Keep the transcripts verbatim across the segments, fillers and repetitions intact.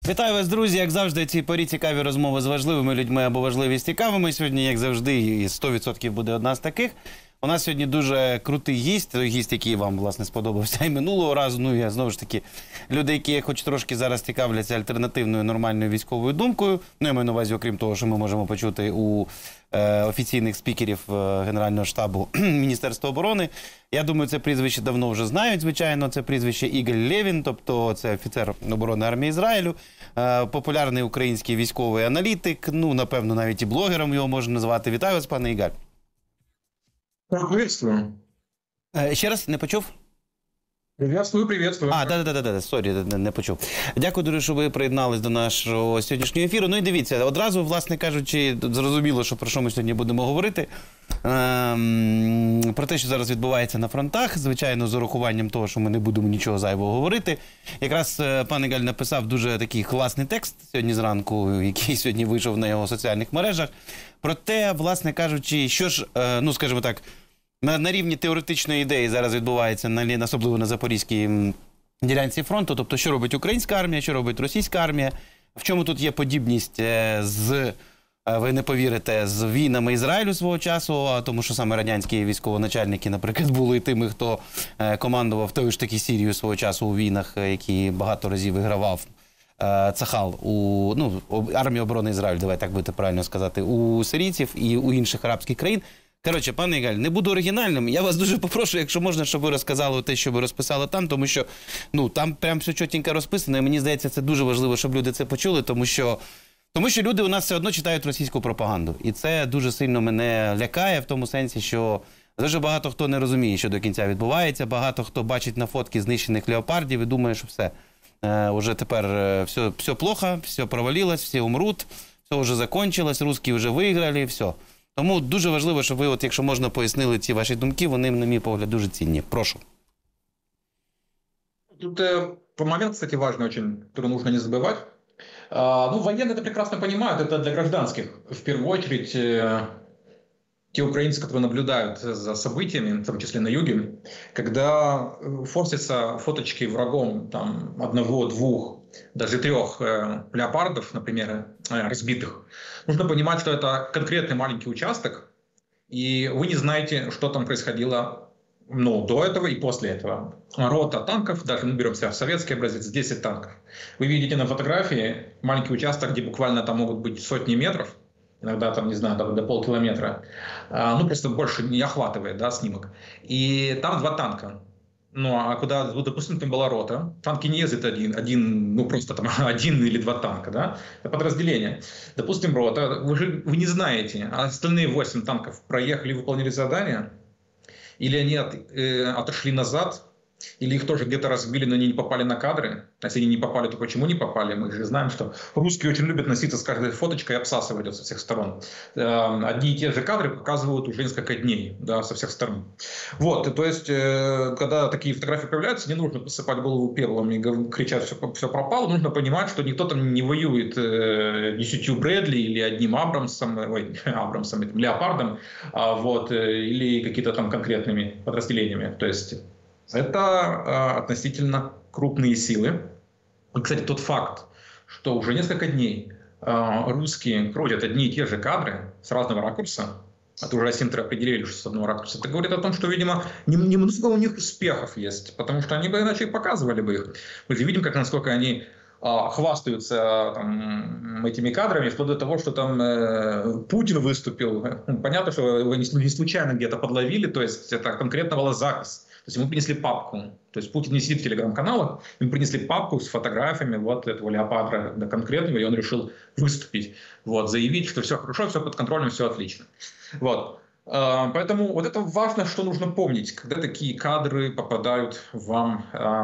Вітаю вас, друзі! Як завжди, ці порі цікаві розмови з важливими людьми або важливі з цікавими. Сьогодні, як завжди, і сто відсотків буде одна з таких. У нас сьогодні дуже крутий гість, той гість, який вам, власне, сподобався і минулого разу. Ну, я, знову ж таки, люди, які хоч трошки зараз цікавляться альтернативною нормальною військовою думкою. Ну, я маю на увазі, окрім того, що ми можемо почути у е, офіційних спікерів е, Генерального штабу Міністерства оборони. Я думаю, це прізвище давно вже знають, звичайно. Це прізвище Ігор Левін, тобто це офіцер оборони армії Ізраїлю, е, популярний український військовий аналітик, ну, напевно, навіть і блогером його можна назвати. Вітаю вас, пане Ігор. Приветствую. Ще раз, не почув? Приветствую, приветствую. А, да-да-да, сорі, не, не почув. Дякую дуже, що ви приєднались до нашого сьогоднішнього ефіру. Ну і дивіться, одразу, власне кажучи, зрозуміло, що про що ми сьогодні будемо говорити. Ем, про те, що зараз відбувається на фронтах, звичайно, з урахуванням того, що ми не будемо нічого зайвого говорити. Якраз пан Ігор написав дуже такий класний текст сьогодні зранку, який сьогодні вийшов на його соціальних мережах. Про те, власне кажучи, що ж, ну, скажімо так, На, на рівні теоретичної ідеї зараз відбувається, на, особливо на Запорізькій ділянці фронту. Тобто, що робить українська армія, що робить російська армія. В чому тут є подібність з, ви не повірите, з війнами Ізраїлю свого часу, тому що саме радянські військовоначальники, наприклад, були тими, хто командував тою ж таки Сірією свого часу у війнах, які багато разів вигравав Цахал, у ну, армії оборони Ізраїлю, давай так буде правильно сказати, у сирійців і у інших арабських країн. Коротше, пане Ігор, не буду оригінальним. Я вас дуже попрошу, якщо можна, щоб ви розказали те, що ви розписали там, тому що, ну, там прям все чотенько розписано, і мені здається, це дуже важливо, щоб люди це почули, тому що, тому що люди у нас все одно читають російську пропаганду. І це дуже сильно мене лякає в тому сенсі, що дуже багато хто не розуміє, що до кінця відбувається, багато хто бачить на фотки знищених леопардів і думає, що все, е, уже тепер все, все плохо, все провалилось, всі умруть, все вже закончилось, русські вже виграли, все. Тому дуже важливо, щоб ви, от, якщо можна, пояснили ці ваші думки, вони, на мій погляд, дуже цінні. Прошу. Тут э, момент, кстати, важный очень, который нужно не забывать. А, ну, военные это прекрасно понимают, это для гражданских. В первую очередь, э, те украинцы, которые наблюдают за событиями, в том числе на юге, когда форсятся фоточки врагом там, одного, двух, даже трех э, леопардов, например, э, разбитых, нужно понимать, что это конкретный маленький участок, и вы не знаете, что там происходило, ну, до этого и после этого. Рота танков, даже мы берем себя советский образец, десять танков. Вы видите на фотографии маленький участок, где буквально там могут быть сотни метров, иногда там, не знаю, до, до полкилометра, э, ну, просто больше не охватывает, да, снимок. И там два танка. Ну, а куда, допустим, там была рота, танки не ездят один, один, ну, просто там один или два танка, да, это подразделение. Допустим, рота, вы же вы не знаете, а остальные восемь танков проехали, выполнили задание, или они от, э, отошли назад, или их тоже где-то разбили, но они не попали на кадры. А если они не попали, то почему не попали? Мы же знаем, что русские очень любят носиться с каждой фоточкой и обсасывать ее со всех сторон. Одни и те же кадры показывают уже несколько дней, да, со всех сторон. Вот, то есть, когда такие фотографии появляются, не нужно посыпать голову пеплом и кричать, все, все пропало. Нужно понимать, что никто там не воюет десятью Брэдли или одним Абрамсом, ой, Абрамсом, этим Леопардом, вот, или какими-то там конкретными подразделениями. То есть это э, относительно крупные силы. И, кстати, тот факт, что уже несколько дней э, русские крутят одни и те же кадры с разного ракурса, это уже асинтеры определили, что с одного ракурса, это говорит о том, что, видимо, немного у них успехов есть, потому что они бы иначе показывали бы их. Мы же видим, как, насколько они э, хвастаются там, этими кадрами, вплоть до того, что там э, Путин выступил. Понятно, что его не случайно где-то подловили, то есть это конкретно была запись. То есть ему принесли папку, то есть Путин не сидит в телеграм-каналах, ему принесли папку с фотографиями вот этого леопарда да, конкретного, и он решил выступить, вот, заявить, что все хорошо, все под контролем, все отлично. Вот. Поэтому вот это важно, что нужно помнить, когда такие кадры попадают вам,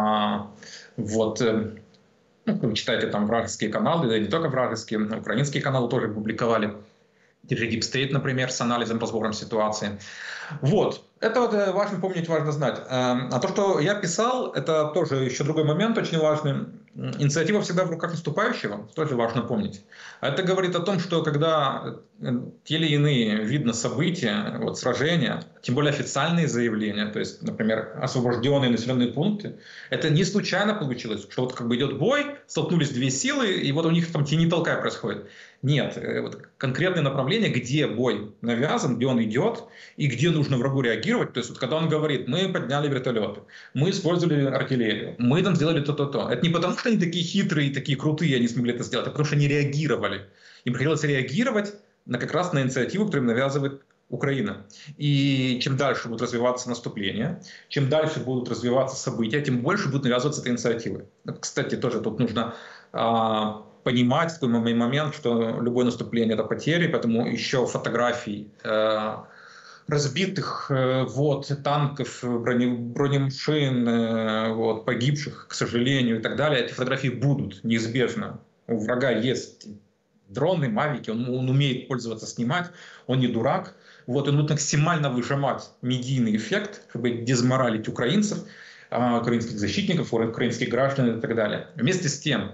вот, ну, вы читаете там вражеские каналы, да и не только вражеские, украинские каналы тоже публиковали, те же Deep State, например, с анализом, разбором ситуации. Вот. Это вот важно помнить, важно знать. А то, что я писал, это тоже еще другой момент очень важный. Инициатива всегда в руках наступающего, тоже важно помнить. А это говорит о том, что когда те или иные видно события, вот, сражения, тем более официальные заявления, то есть, например, освобожденные населенные пункты, это не случайно получилось, что вот как бы идет бой, столкнулись две силы, и вот у них там тяни-толкай происходит. Нет, вот конкретное направление, где бой навязан, где он идет, и где нужно врагу реагировать. То есть, вот, когда он говорит, мы подняли вертолеты, мы использовали артиллерию, мы там сделали то-то-то. Это не потому, что они такие хитрые, такие крутые, они смогли это сделать, а потому что они реагировали. Им приходилось реагировать на, как раз на инициативу, которую им навязывает Украина. И чем дальше будет развиваться наступление, чем дальше будут развиваться события, тем больше будут навязываться этой инициативы. Кстати, тоже тут нужно а, понимать такой момент, что любое наступление — это потери, поэтому еще фотографий а, разбитых вот, танков, броне, бронемашин, вот, погибших, к сожалению, и так далее, эти фотографии будут неизбежно. У врага есть дроны, мавики, он, он умеет пользоваться, снимать, он не дурак. Вот, он будет максимально выжимать медийный эффект, чтобы дезморалить украинцев, украинских защитников, украинских граждан и так далее. Вместе с тем,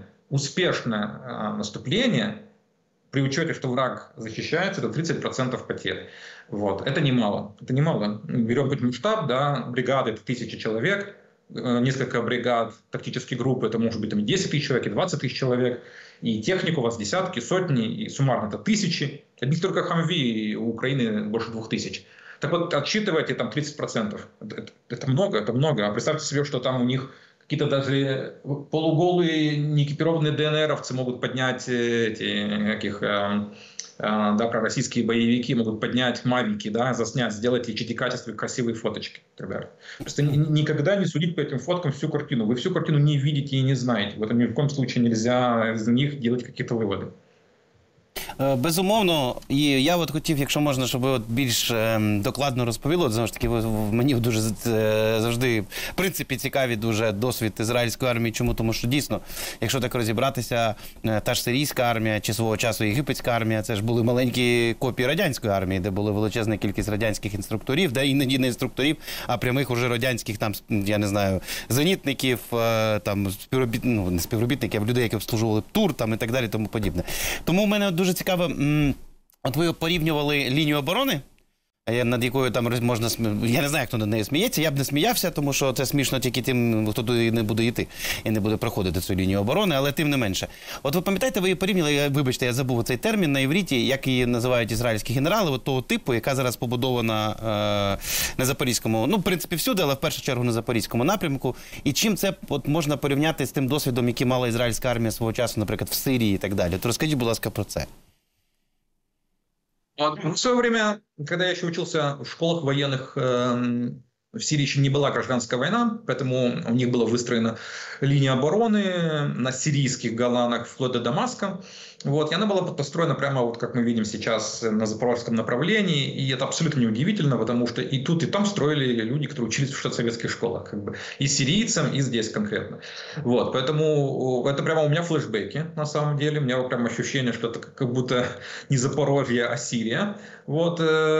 успешное наступление, при учете, что враг защищается, это тридцать процентов потерь. Вот. Это немало. Это немало. Берем хоть масштаб, да, бригады — это тысячи человек, несколько бригад, тактические группы — это может быть там, и десять тысяч человек, и двадцать тысяч человек, и технику у вас десятки, сотни, и суммарно это тысячи. Одних только Хамви у Украины больше двух тысяч. Так вот, отсчитывайте там тридцать процентов. Это, это много, это много. А представьте себе, что там у них какие-то даже полуголые, неэкипированные ДНРовцы могут поднять эти, каких, э, э, да, пророссийские боевики могут поднять мавики, да, заснять, сделать эйч ди-качестве красивые фоточки и так далее. Просто никогда не судить по этим фоткам всю картину. Вы всю картину не видите и не знаете. В этом ни в коем случае нельзя из них делать какие-то выводы. Безумовно, і я от хотів, якщо можна, щоб ви от більш докладно розповіли, от, знову ж таки, мені дуже завжди, в принципі, цікаві дуже досвід ізраїльської армії. Чому? Тому що дійсно, якщо так розібратися, та ж сирійська армія чи свого часу єгипетська армія, це ж були маленькі копії радянської армії, де була величезна кількість радянських інструкторів, де іноді не інструкторів, а прямих уже радянських, там, я не знаю, зенітників, там, співробіт... ну, не співробітників, а людей, які обслужували ТУР, там, і так далі, тому подібне. Тому в мене дуже цікаво, от ви порівнювали лінію оборони, над якою там можна, я не знаю, хто над нею сміється, я б не сміявся, тому що це смішно тільки тим, хто туди не буде йти і не буде проходити цю лінію оборони, але тим не менше. От ви пам'ятаєте, ви її порівняли, вибачте, я забув цей термін на івриті, як її називають ізраїльські генерали, от того типу, яка зараз побудована е, на Запорізькому, ну, в принципі, всюди, але в першу чергу на Запорізькому напрямку. І чим це от, можна порівняти з тим досвідом, який мала ізраїльська армія свого часу, наприклад, в Сирії і так далі? То розкажіть, будь ласка, про це. В свое время, когда я еще учился в школах военных, в Сирии еще не была гражданская война, поэтому у них была выстроена линия обороны на сирийских Голанах вплоть до Дамаска. Вот, и она была построена прямо, вот, как мы видим сейчас, на запорожском направлении. И это абсолютно неудивительно, потому что и тут, и там строили люди, которые учились в советских школах. Как бы, и сирийцам, и здесь конкретно. Вот, поэтому это прямо у меня флешбеки, на самом деле. У меня прямо ощущение, что это как будто не Запорожье, а Сирия. Вот,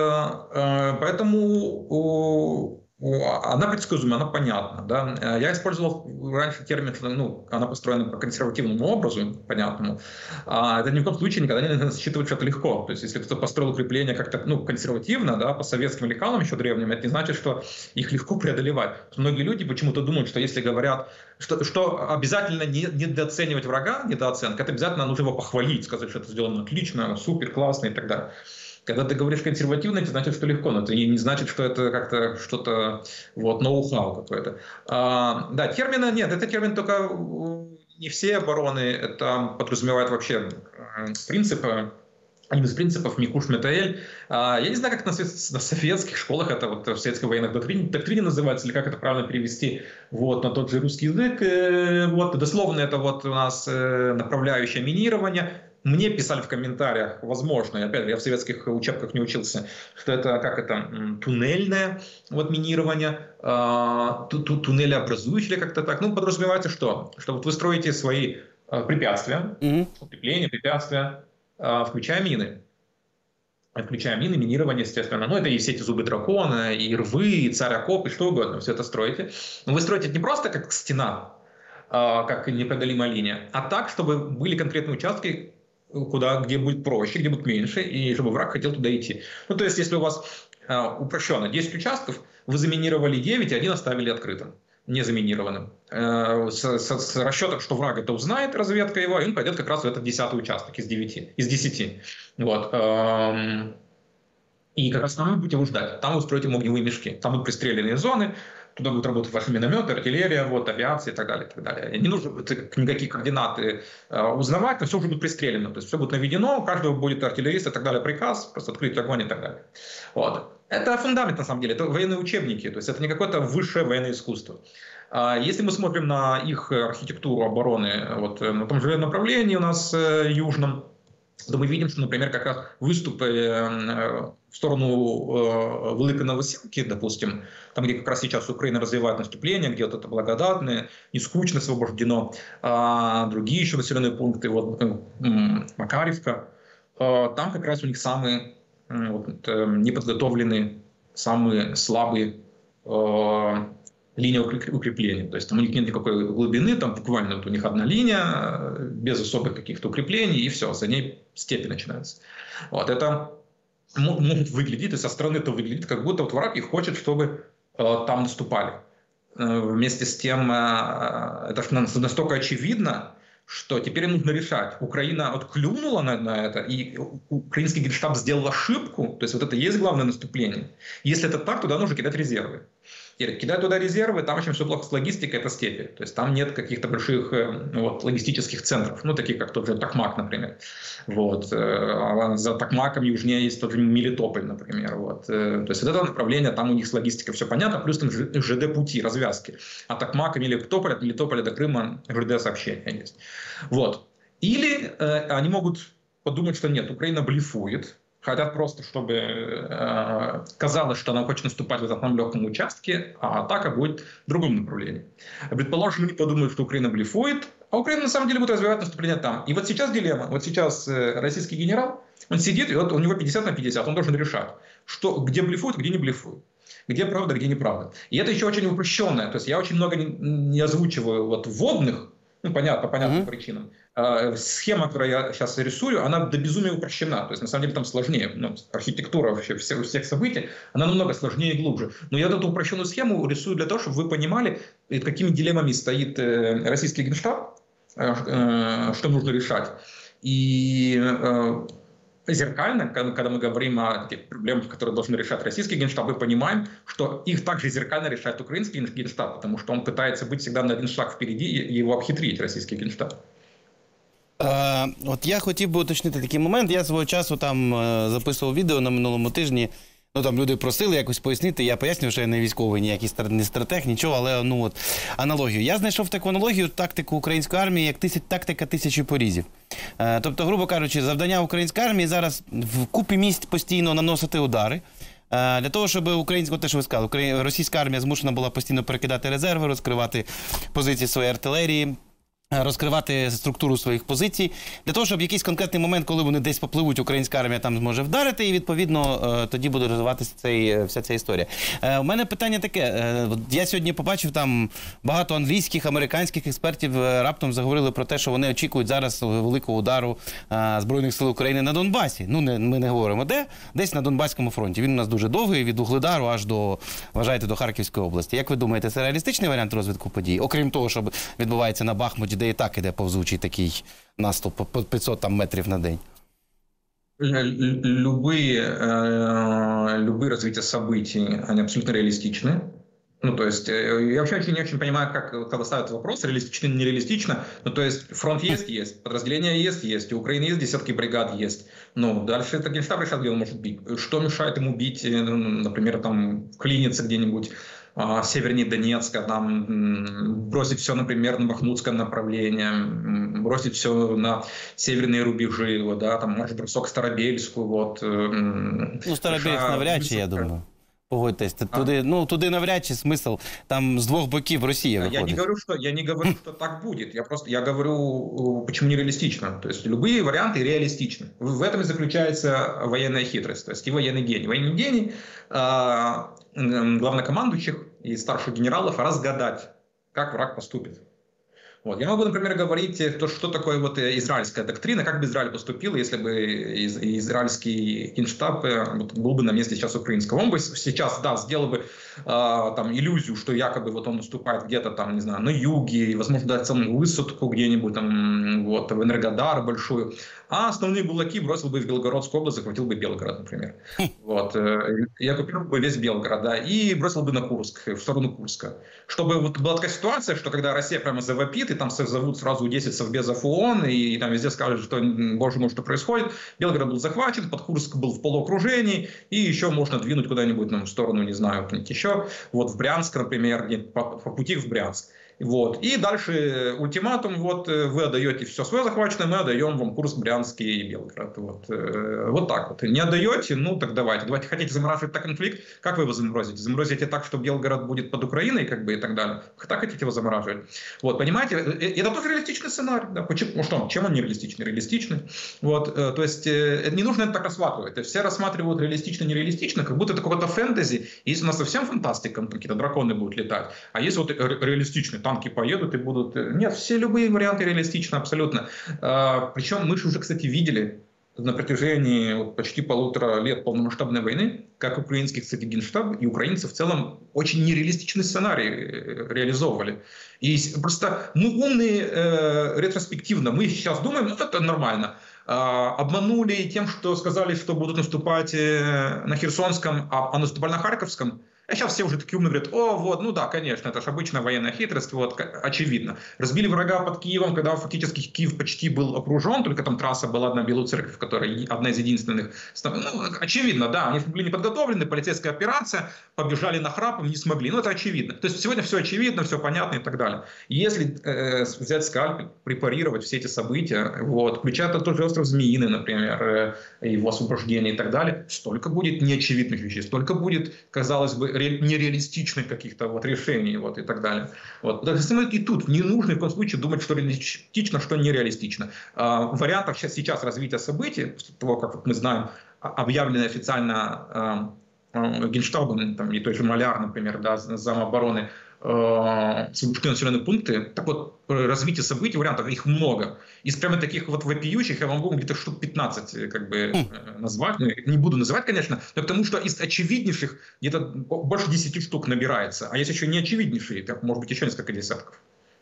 поэтому... Она предсказуема, она понятна. Да? Я использовал раньше термин, ну, она построена по консервативному образу, понятному. А это ни в коем случае никогда не надо считывать, что это легко. То есть, если кто-то построил укрепление как-то, ну, консервативно, да, по советским лекалам еще древним, это не значит, что их легко преодолевать. Многие люди почему-то думают, что если говорят, что, что обязательно не, недооценивать врага, недооценка, это обязательно нужно его похвалить, сказать, что это сделано отлично, супер, классно и так далее. Когда ты говоришь консервативно, это значит, что легко, но это не значит, что это как-то что-то, вот, ноу-хау какое-то. А, да, термина нет, это термин только не все обороны, это подразумевает вообще принципы. Один из принципов Микуш Метаэль. Я не знаю, как на, на советских школах, это вот в советской военной доктрине, доктрине называется, или как это правильно перевести вот, на тот же русский язык. Вот, дословно это вот у нас направляющее минирование. Мне писали в комментариях, возможно, и опять же, я в советских учебках не учился, что это как это туннельное вот, минирование, туннелеобразующее как-то так. Ну, подразумевается что? Что вот вы строите свои препятствия, mm-hmm. укрепления, препятствия, включая мины. включая мины, минирование, естественно. Ну, это и все эти зубы дракона, и рвы, и царь окоп, и что угодно. Все это строите. Но вы строите не просто как стена, как непреодолимая линия, а так, чтобы были конкретные участки, куда, где будет проще, где будет меньше, и чтобы враг хотел туда идти. Ну, то есть, если у вас упрощенно десять участков, вы заминировали девять, и один оставили открытым, не заминированным. С, с, с расчетом, что враг это узнает, разведка его, и он пойдет как раз в этот десятый участок из девяти, из десяти. Вот. И как раз там вы будете его ждать. Там вы строите огневые мешки. Там будут пристреленные зоны, туда будут работать ваши минометы, артиллерия, вот, авиация и так далее. И так далее. Не нужно будет никакие координаты э, узнавать, но все уже будет пристрелено. То есть все будет наведено, у каждого будет артиллерист и так далее, приказ, просто открыть огонь и так далее. Вот. Это фундамент на самом деле, это военные учебники, то есть это не какое-то высшее военное искусство. Если мы смотрим на их архитектуру обороны вот, на том же направлении у нас э, южном, то мы видим, что, например, как раз выступы в сторону Великой Новосілки, допустим, там, где как раз сейчас Украина развивает наступление, где вот это благодатное, нескучно освобождено, а другие еще населенные пункты, вот Макарівка, там как раз у них самые вот, неподготовленные, самые слабые линия укрепления. То есть там у них нет никакой глубины, там буквально вот у них одна линия, без особых каких-то укреплений, и все, за ней степи начинаются. Вот это может выглядеть, и со стороны это выглядит, как будто вот враг и хочет, чтобы э, там наступали. Э, вместе с тем, э, это настолько очевидно, что теперь нужно решать. Украина отклюнула на, на это, и украинский генштаб сделал ошибку, то есть вот это и есть главное наступление. Если это так, туда нужно кидать резервы. Кидать туда резервы, там очень все плохо с логистикой, это степи. То есть там нет каких-то больших вот, логистических центров, ну, таких как тот же Токмак, например. Вот. А за Токмаком южнее есть тот же Мелитополь, например. Вот. То есть вот это направление, там у них с логистикой все понятно, плюс там ЖД-пути, развязки. От Токмака, Мелитополя, от Мелитополя до Крыма ЖД-сообщения есть. Вот. Или э, они могут подумать, что нет, Украина блефует, хотят просто, чтобы э, казалось, что она хочет наступать в этом легком участке, а атака будет в другом направлении. Предположим, они подумают, что Украина блефует, а Украина на самом деле будет развивать наступление там. И вот сейчас дилемма. Вот сейчас э, российский генерал, он сидит, и вот у него пятьдесят на пятьдесят, он должен решать, что, где блефует, где не блефует. Где правда, где неправда. И это еще очень упрощенное. То есть я очень много не, не озвучиваю вот вводных, ну, понятно, по понятным mm-hmm. причинам. А, схема, которую я сейчас рисую, она до безумия упрощена. То есть, на самом деле, там сложнее. Ну, архитектура вообще всех, всех событий, она намного сложнее и глубже. Но я эту упрощенную схему рисую для того, чтобы вы понимали, перед какими дилеммами стоит э, российский генштаб, э, э, что нужно решать. И э, зеркально, когда мы говорим о тех проблемах, которые должны решать российский генштаб, мы понимаем, что их также зеркально решает украинский генштаб, потому что он пытается быть всегда на один шаг впереди и его обхитрить, российский генштаб. Е, от я хотів би уточнити такий момент. Я свого часу там е, записував відео на минулому тижні. Ну, там люди просили якось пояснити, я пояснюю, що я не військовий, ніякий не стратег, нічого, але, ну, от, аналогію. Я знайшов таку аналогію, тактику української армії, як тисяч, тактика тисячі порізів. Е, тобто, грубо кажучи, завдання української армії зараз в купі місць постійно наносити удари. Для того, щоб українська, те, що ви сказали, російська армія змушена була постійно перекидати резерви, розкривати позиції своєї артилерії, розкривати структуру своїх позицій, для того, щоб в якийсь конкретний момент, коли вони десь попливуть, українська армія там зможе вдарити, і, відповідно, тоді буде розвиватися цей, вся ця історія. У мене питання таке. Я сьогодні побачив там багато англійських, американських експертів раптом заговорили про те, що вони очікують зараз великого удару Збройних сил України на Донбасі. Ну, не, ми не говоримо де, десь на Донбаському фронті. Він у нас дуже довгий, від Вугледару аж до, вважаєте, до Харківської області. Як ви думаєте, це реалістичний варіант розвитку подій? Окрім того, що відбувається на Бахмуті, де і так іде повзучий такий наступ по пятьсот там, метрів на день? Любые, э, любые развития событий, они абсолютно реалистичны. Ну, то есть, я вообще очень, не очень понимаю, как, когда ставят вопрос, реалистично или нереалистично. Ну, то есть, фронт есть, есть, подразделения есть, есть, у Украины есть десятки бригад, есть. Ну, дальше это генштаб решает, где он может бить. Что мешает ему бить, например, там, вклиниться где-нибудь севернее Донецка, там, бросить все, например, на Бахмутское направление, бросить все на северные рубежи, вот, да, там, может, бросок Старобельскую, вот. Ну, Старобельск навряд чи, я думаю. Погодьтесь, туди, ну, туди навряд чи смисл, там з двох боків Росія виходить. Я не говорю, что, я не говорю, что так будет, я просто я говорю, почему нереалистично. То есть любые варианты реалистичны. В этом и заключается военная хитрость, то есть и военный гений. Военный гений э, главнокомандующих и старших генералов разгадать, как враг поступит. Вот. Я могу, например, говорить, то, что такое вот израильская доктрина, как бы Израиль поступил, если бы из, израильский генштаб вот, был бы на месте сейчас украинского. Он бы сейчас, да, сделал бы э, там, иллюзию, что якобы вот он наступает где-то там, не знаю, на юге, и, возможно, дать саму высадку где-нибудь там, вот, в Энергодар большую, а основные булаки бросил бы в Белгородскую область, захватил бы Белгород, например. Вот. И оккупировал бы весь Белгород, да, и бросил бы на Курск, в сторону Курска. Чтобы вот была такая ситуация, что когда Россия прямо завопит, и там созовут сразу десять совбезов ООН, и, и там везде скажут, что, боже мой, что происходит. Белгород был захвачен, под Курск был в полуокружении, и еще можно двинуть куда-нибудь ну, в сторону, не знаю, еще, вот в Брянск, например, по, по пути в Брянск. Вот. И дальше ультиматум, вот вы отдаете все свое захваченное, мы отдаем вам Курск, Брянск и Белгород. Вот. Вот так вот. Не отдаете, ну так давайте. Давайте хотите замораживать так конфликт, как вы его заморозите? Заморозите так, что Белгород будет под Украиной, как бы и так далее. Так хотите его замораживать? Вот, понимаете? Это тоже реалистичный сценарий. Да? Почему? Ну что, чем он не реалистичный? Реалистичный. Вот. То есть не нужно это так рассматривать. Все рассматривают реалистично-нереалистично, как будто это какое-то фэнтези. Если у нас совсем фантастика, какие-то драконы будут летать, а если вот реалистичный, танки поедут и будут... Нет, все любые варианты реалистичны абсолютно. Причем мы же уже, кстати, видели на протяжении почти полутора лет полномасштабной войны, как украинский, кстати, генштаб и украинцы в целом очень нереалистичный сценарий реализовывали. И просто мы умные э, ретроспективно. Мы сейчас думаем, ну это нормально. Э, обманули тем, что сказали, что будут наступать на Херсонском, а, а наступали на Харьковском. А сейчас все уже такие умные говорят, о, вот, ну да, конечно, это же обычная военная хитрость, вот, очевидно. Разбили врага под Киевом, когда фактически Киев почти был окружен, только там трасса была одна Белую Церковь, которая одна из единственных. Ну, очевидно, да, они были не подготовлены, полицейская операция, побежали нахрапом, не смогли, ну это очевидно. То есть сегодня все очевидно, все понятно и так далее. Если э, взять скальпель, препарировать все эти события, вот, включая тот же остров Змеиный, например, э, его освобождение и так далее, столько будет неочевидных вещей, столько будет, казалось бы, нереалистичных каких-то вот решений вот, и так далее. Вот. И тут не нужно в коем случае думать, что реалистично, что нереалистично. А, вариантов сейчас, сейчас развития событий, после того, как вот мы знаем, объявлены официально а, а, Генштабом, там, и той же Маляр, например, да, замобороны, освобожденные населенные пункты. Так вот, развитие событий, вариантов, их много. Из прямо таких вот вопиющих я вам могу где-то штук пятнадцать как бы назвать. Не буду называть, конечно, но потому что из очевиднейших где-то больше десяти штук набирается. А есть еще не очевиднейшие, так может быть еще несколько десятков.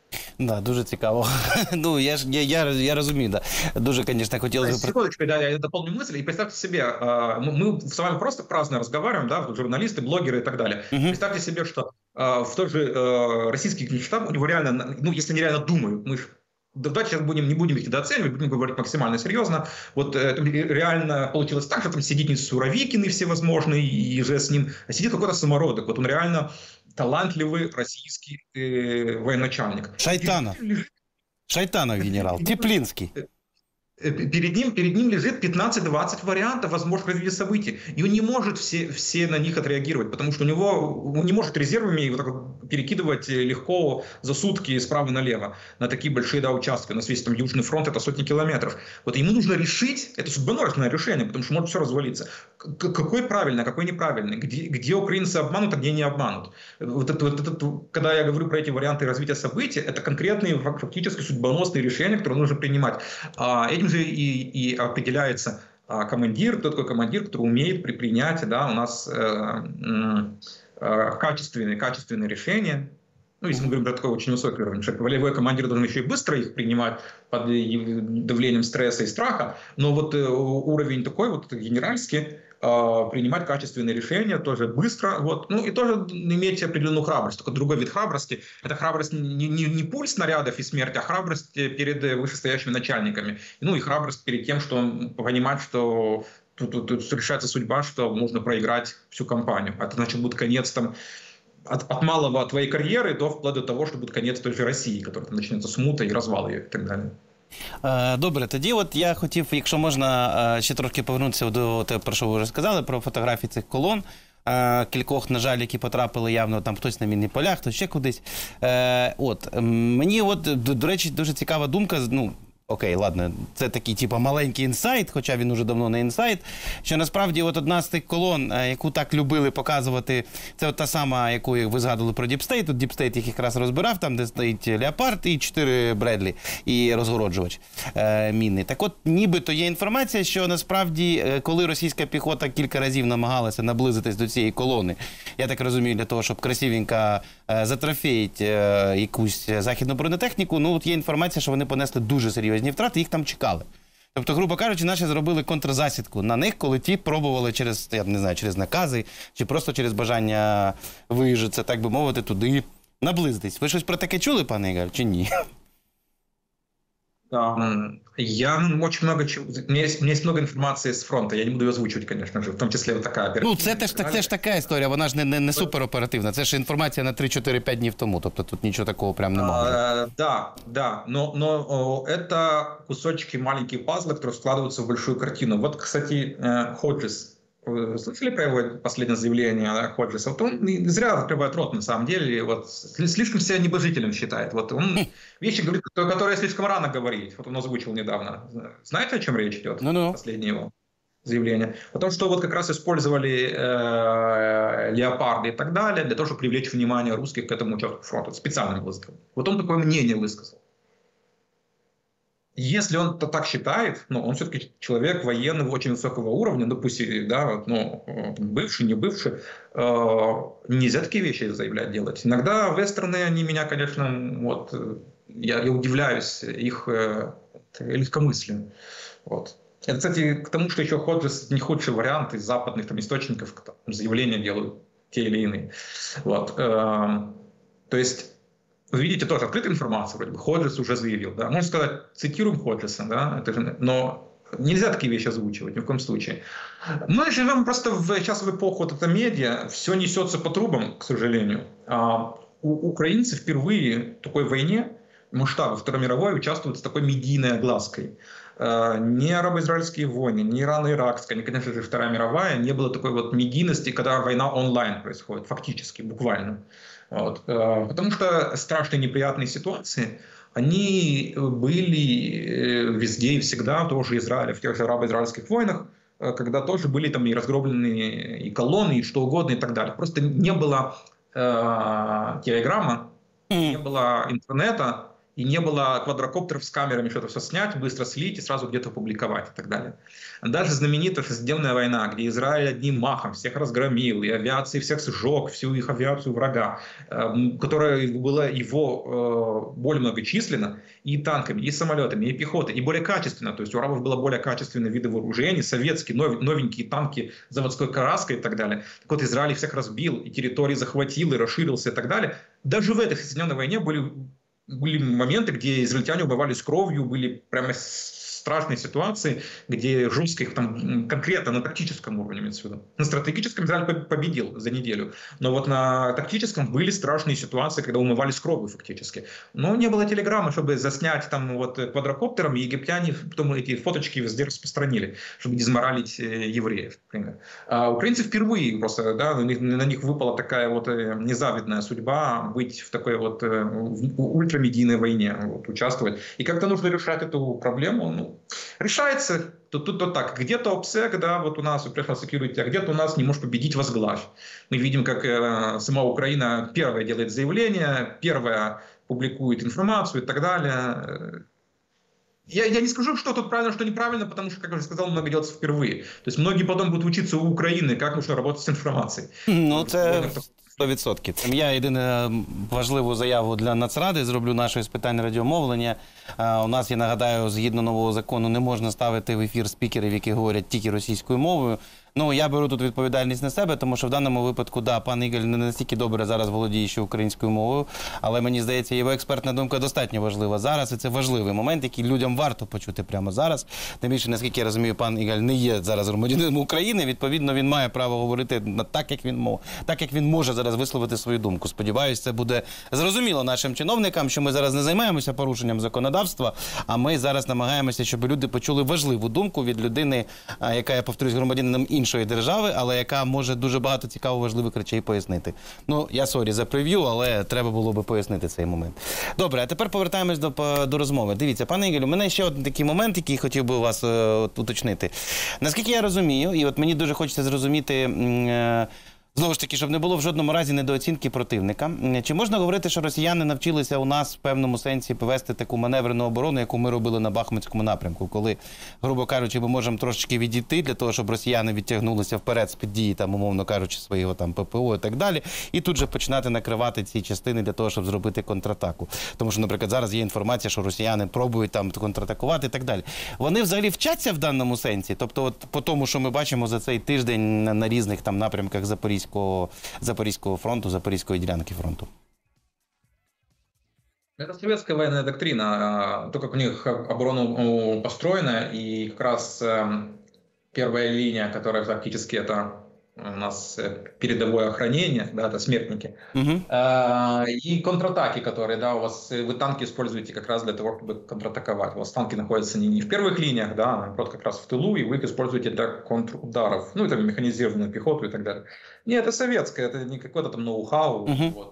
Да, дуже цікаво. Ну, я ж я, я, я розумію, да. Дуже, конечно, хотілося бы... Секундочку, да, я дополню мысль. И представьте себе, мы с вами просто праздно разговариваем, да, журналисты, блогеры и так далее. Угу. Представьте себе, что в тот же российский генштаб, у него реально, ну, если они реально думают, мы же давайте сейчас будем, не будем их недооценивать, будем говорить максимально серьезно. Вот э, реально получилось так, что там сидит не Суровикин и всевозможные, и же с ним, а сидит какой-то самородок. Вот он реально талантливый российский э, военачальник. Шайтанов. Шайтанов генерал. Теплинский. Перед ним, перед ним лежит пятнадцать-двадцать вариантов возможных развития событий. И он не может все, все на них отреагировать, потому что у него он не может резервами вот так вот перекидывать легко за сутки справа налево на такие большие да, участки. У нас весь там Южный фронт, это сотни километров. Вот ему нужно решить, это судьбоносное решение, потому что может все развалиться. К- какой правильный, какой неправильный, где, где украинцы обманут, а где не обманут. Вот это, вот это, когда я говорю про эти варианты развития событий, это конкретные фактически судьбоносные решения, которые нужно принимать. А этим же и, и определяется а, командир, тот такой командир, который умеет при принятии да, у нас э, э, качественные, качественные решения. Ну, если мы говорим про такой очень высокий уровень, что волевой командир должен еще и быстро их принимать под давлением стресса и страха, но вот э, уровень такой вот генеральский, э, принимать качественные решения тоже быстро, вот, ну и тоже иметь определенную храбрость, только другой вид храбрости, это храбрость не, не, не пульс снарядов и смерть, а храбрость перед вышестоящими начальниками, ну и храбрость перед тем, что понимать, что тут, тут, тут решается судьба, что можно проиграть всю кампанию, это значит будет конец там От, от малого твоей карьеры до вплоть до того, що буде кінець той же Росії, яка почнеться смута і розвал її і так далі. Добре, тоді от я хотів, якщо можна, ще трошки повернутися до того, про що ви вже сказали, про фотографії цих колон. е, кількох, на жаль, які потрапили явно там хтось на мінних полях, хтось ще кудись. Е, от, мені от, до, до речі, дуже цікава думка, ну, окей, ладно, це такий, типу, маленький інсайт, хоча він уже давно не інсайт, що насправді от одна з тих колон, яку так любили показувати, це от та сама, яку ви згадували про Діпстейт. Тут Діпстейт їх якраз розбирав, там, де стоїть Леопард і чотири Бредлі, і розгороджувач е, мінний. Так от, нібито є інформація, що насправді, коли російська піхота кілька разів намагалася наблизитись до цієї колони, я так розумію, для того, щоб красивенько е, затрофеїть е, якусь західну бронетехніку, ну от є інформація, що вони понесли дуже серйозні втрати, їх там чекали. Тобто, грубо кажучи, наші зробили контрзасідку на них, коли ті пробували через, я не знаю, через накази, чи просто через бажання виїжджати, так би мовити, туди наблизитись. Ви щось про таке чули, пане Ігор, чи ні? Я очень много чего... У меня есть, у меня есть много информации с фронта, я не буду ее озвучивать, конечно же, в том числе вот такая оперативная. Ну, це теж, так, це ж така історія, вона ж не, не, не супероперативна, це ж інформація на три-чотири-п'ять днів тому, тобто тут нічого такого прям немає. А, да, да, но, но о, это кусочки, маленькие пазлы, которые складываются в большую картину. Вот, кстати, Ходжес, вы слышали про его последнее заявление, Ходжеса? Вот он зря открывает рот, на самом деле, вот, слишком себя небожителем считает. Вот он вещи говорит, которые слишком рано говорить. Вот он озвучил недавно. Знаете, о чем речь идет? Ну-ну. Последнее его заявление. О том, что вот как раз использовали э, леопарды и так далее для того, чтобы привлечь внимание русских к этому участку фронта. Специально высказал. Вот он такое мнение высказал. Если он -то так считает, ну, он все-таки человек военного очень высокого уровня, ну, пусть и, да, ну, бывший, не бывший, э, нельзя такие вещи заявлять, делать. Иногда вестерны, они меня, конечно, вот, я, я удивляюсь их э, легкомыслию. Вот. Это, кстати, к тому, что еще Ходжес не худший вариант из западных там, источников, там, заявления делают те или иные. Вот. Э, то есть вы видите, тоже открытая информация, вроде бы, Ходжес уже заявил, да, можно сказать, цитируем Ходжеса, да, это же, но нельзя такие вещи озвучивать ни в коем случае. Мы живем просто в, сейчас в эпоху вот это медиа, все несется по трубам, к сожалению. А у украинцы впервые в такой войне, масштабе Второй мировой, участвуют с такой медийной оглаской. Ни арабо-израильские войны, ни ирано-иракская, ни, конечно же, Вторая мировая, не было такой вот медийности, когда война онлайн происходит, фактически, буквально. Вот. Потому что страшные неприятные ситуации, они были везде и всегда, тоже Израиле, в тех же арабо-израильских войнах, когда тоже были там и разгромлены и колонны, и что угодно, и так далее. Просто не было э, телеграмма, не было интернета, и не было квадрокоптеров с камерами, что-то все снять, быстро слить и сразу где-то публиковать и так далее. Даже знаменитая шестидневная война, где Израиль одним махом всех разгромил, и авиации всех сжег, всю их авиацию врага, которая была его более многочисленна, и танками, и самолетами, и пехотой, и более качественно. То есть у арабов было более качественные виды вооружений, советские, новенькие танки заводской краской и так далее. Так вот, Израиль всех разбил, и территории захватил, и расширился и так далее. Даже в этой шестидневной войне были... Были моменты, где израильтяне убивались кровью, были прямо страшные ситуации, где жестко их там конкретно на тактическом уровне, имеется в виду. На стратегическом Израиль победил за неделю, но вот на тактическом были страшные ситуации, когда умывались кровью фактически. Но не было телеграммы, чтобы заснять там вот квадрокоптером, и египтяне потом эти фоточки везде распространили, чтобы дезморалить евреев. А украинцы впервые просто, да, на них, на них выпала такая вот незавидная судьба быть в такой вот ультрамедийной войне, вот, участвовать. И как-то нужно решать эту проблему, ну, решается то тут, то, то так. Где-то ОПСЕК, да, вот у нас Operational Security, а где-то у нас не может победить возглавь. Мы видим, как э, сама Украина первая делает заявление, первая публикует информацию и так далее. Я, я не скажу, что тут правильно, что неправильно, потому что, как я уже сказал, много делается впервые. То есть многие потом будут учиться у Украины, как нужно работать с информацией. Ну, це... сто відсотків. Я єдине важливу заяву для Нацради зроблю нашої з питань радіомовлення. У нас, я нагадаю, згідно нового закону не можна ставити в ефір спікерів, які говорять тільки російською мовою. Ну, я беру тут відповідальність на себе, тому що в даному випадку, да, пан Ігор не настільки добре зараз володіє ще українською мовою, але мені здається, його експертна думка достатньо важлива зараз, і це важливий момент, який людям варто почути прямо зараз. Тим більше, наскільки я розумію, пан Ігор не є зараз громадянином України, відповідно, він має право говорити так, як він може, так, як він може зараз висловити свою думку. Сподіваюсь, це буде зрозуміло нашим чиновникам, що ми зараз не займаємося порушенням законодавства, а ми зараз намагаємося, щоб люди почули важливу думку від людини, яка, я повторюсь, громадянином іншої іншої держави, але яка може дуже багато цікаво важливих речей пояснити. Ну, я сорі за прев'ю, але треба було би пояснити цей момент. Добре, а тепер повертаємось до, до розмови. Дивіться, пане Ігорю, у мене ще один такий момент, який хотів би у вас е, уточнити. Наскільки я розумію, і от мені дуже хочеться зрозуміти, е, знову ж таки, щоб не було в жодному разі недооцінки противника. Чи можна говорити, що росіяни навчилися у нас в певному сенсі повести таку маневрену оборону, яку ми робили на Бахмутському напрямку, коли, грубо кажучи, ми можемо трошечки відійти для того, щоб росіяни відтягнулися вперед з-під дії, там, умовно кажучи, свого там ППО і так далі, і тут же починати накривати ці частини для того, щоб зробити контратаку. Тому що, наприклад, зараз є інформація, що росіяни пробують там контратакувати і так далі. Вони взагалі вчаться в даному сенсі? Тобто, от по тому, що ми бачимо за цей тиждень на, на різних там напрямках Запорізького Запорізького фронту, Запорізької ділянки фронту? Это советская военная доктрина. То, как у них оборона построена, и как раз первая линия, которая фактически это у нас передовое охранение, да, это смертники, угу. И контратаки, которые, да, у вас вы танки используете как раз для того, чтобы контратаковать. У вас танки находятся не, не в первых линиях, да, а наоборот как раз в тылу, и вы их используете для контрударов, ну, это механизированную пехоту и так далее. Нет, это советское, это не какой-то там ноу-хау, угу. Вот,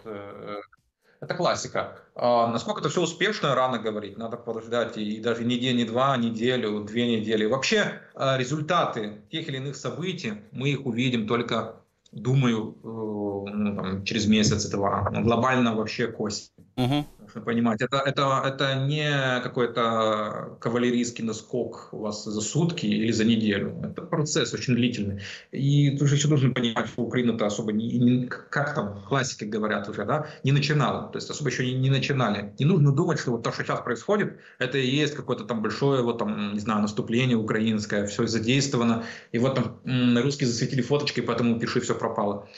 это классика. А насколько это все успешно, рано говорить. Надо подождать и даже не день, не два, неделю, две недели. Вообще результаты тех или иных событий, мы их увидим только, думаю, ну, там, через месяц-два. Глобально вообще к осени. Угу. Нужно понимать, это, это, это не какой-то кавалерийский наскок у вас за сутки или за неделю. Это процесс очень длительный. И тут же еще нужно понимать, что Украина-то особо, не, не, как там классики говорят уже, да, не начинала. То есть особо еще не, не начинали. Не нужно думать, что вот то, что сейчас происходит, это и есть какое-то там большое, вот там, не знаю, наступление украинское, все задействовано. И вот там русские засветили фоточки, поэтому пиши, все пропало.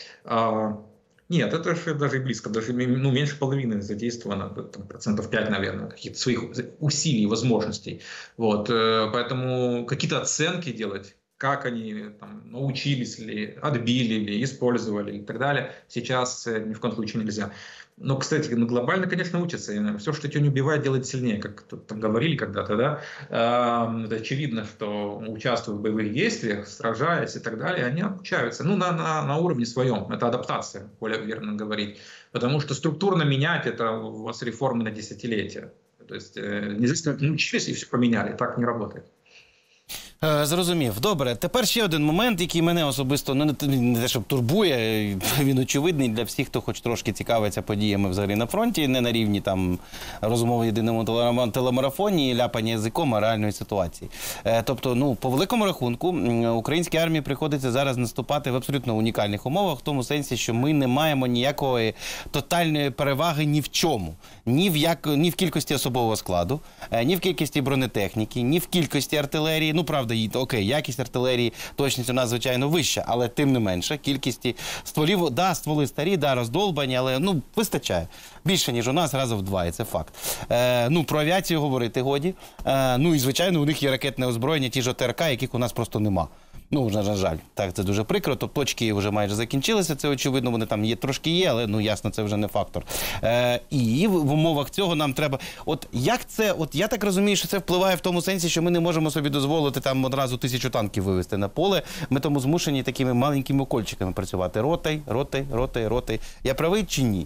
Нет, это же даже и близко, даже ну, меньше половины задействовано, там, процентов пять, наверное, каких-то своих усилий, возможностей. Вот, поэтому какие-то оценки делать, как они там, научились ли, отбили ли, использовали и так далее, сейчас ни в коем случае нельзя. Но, кстати, ну, глобально, конечно, учатся. Все, что тебя не убивает, делает сильнее, как тут там говорили когда-то, да. Это очевидно, что участвуя в боевых действиях, сражаясь и так далее, они обучаются. Ну, на, на, на уровне своем. Это адаптация, более верно говорить. Потому что структурно менять, это у вас реформы на десятилетия. То есть нельзя сказать, научились и все поменяли. Так не работает. Зрозумів. Добре. Тепер ще один момент, який мене особисто не, не те, щоб турбує, він очевидний для всіх, хто хоч трошки цікавиться подіями взагалі на фронті, не на рівні там розмови в єдиному телемарафоні і ляпання язиком, а реальної ситуації. Тобто, ну, по великому рахунку, українській армії приходиться зараз наступати в абсолютно унікальних умовах, в тому сенсі, що ми не маємо ніякої тотальної переваги ні в чому. Ні в, як, ні в кількості особового складу, ні в кількості бронетехніки, ні в кількості артилерії. Ну, правда, окей, якість артилерії, точність у нас, звичайно, вища, але тим не менше, кількість стволів, да, стволи старі, да, роздолбані, але, ну, вистачає. Більше, ніж у нас, разів в два, і це факт. Е, ну, про авіацію говорити годі. Е, ну, і, звичайно, у них є ракетне озброєння, ті ж ОТРК, яких у нас просто нема. Ну, на жаль, так, це дуже прикро. Тобто точки вже майже закінчилися, це очевидно, вони там є, трошки є, але, ну, ясно, це вже не фактор. Е, і в умовах цього нам треба... От як це, от я так розумію, що це впливає в тому сенсі, що ми не можемо собі дозволити там одразу тисячу танків вивезти на поле, ми тому змушені такими маленькими кольчиками працювати. Ротай, ротай, ротай, ротай. Я правий чи ні?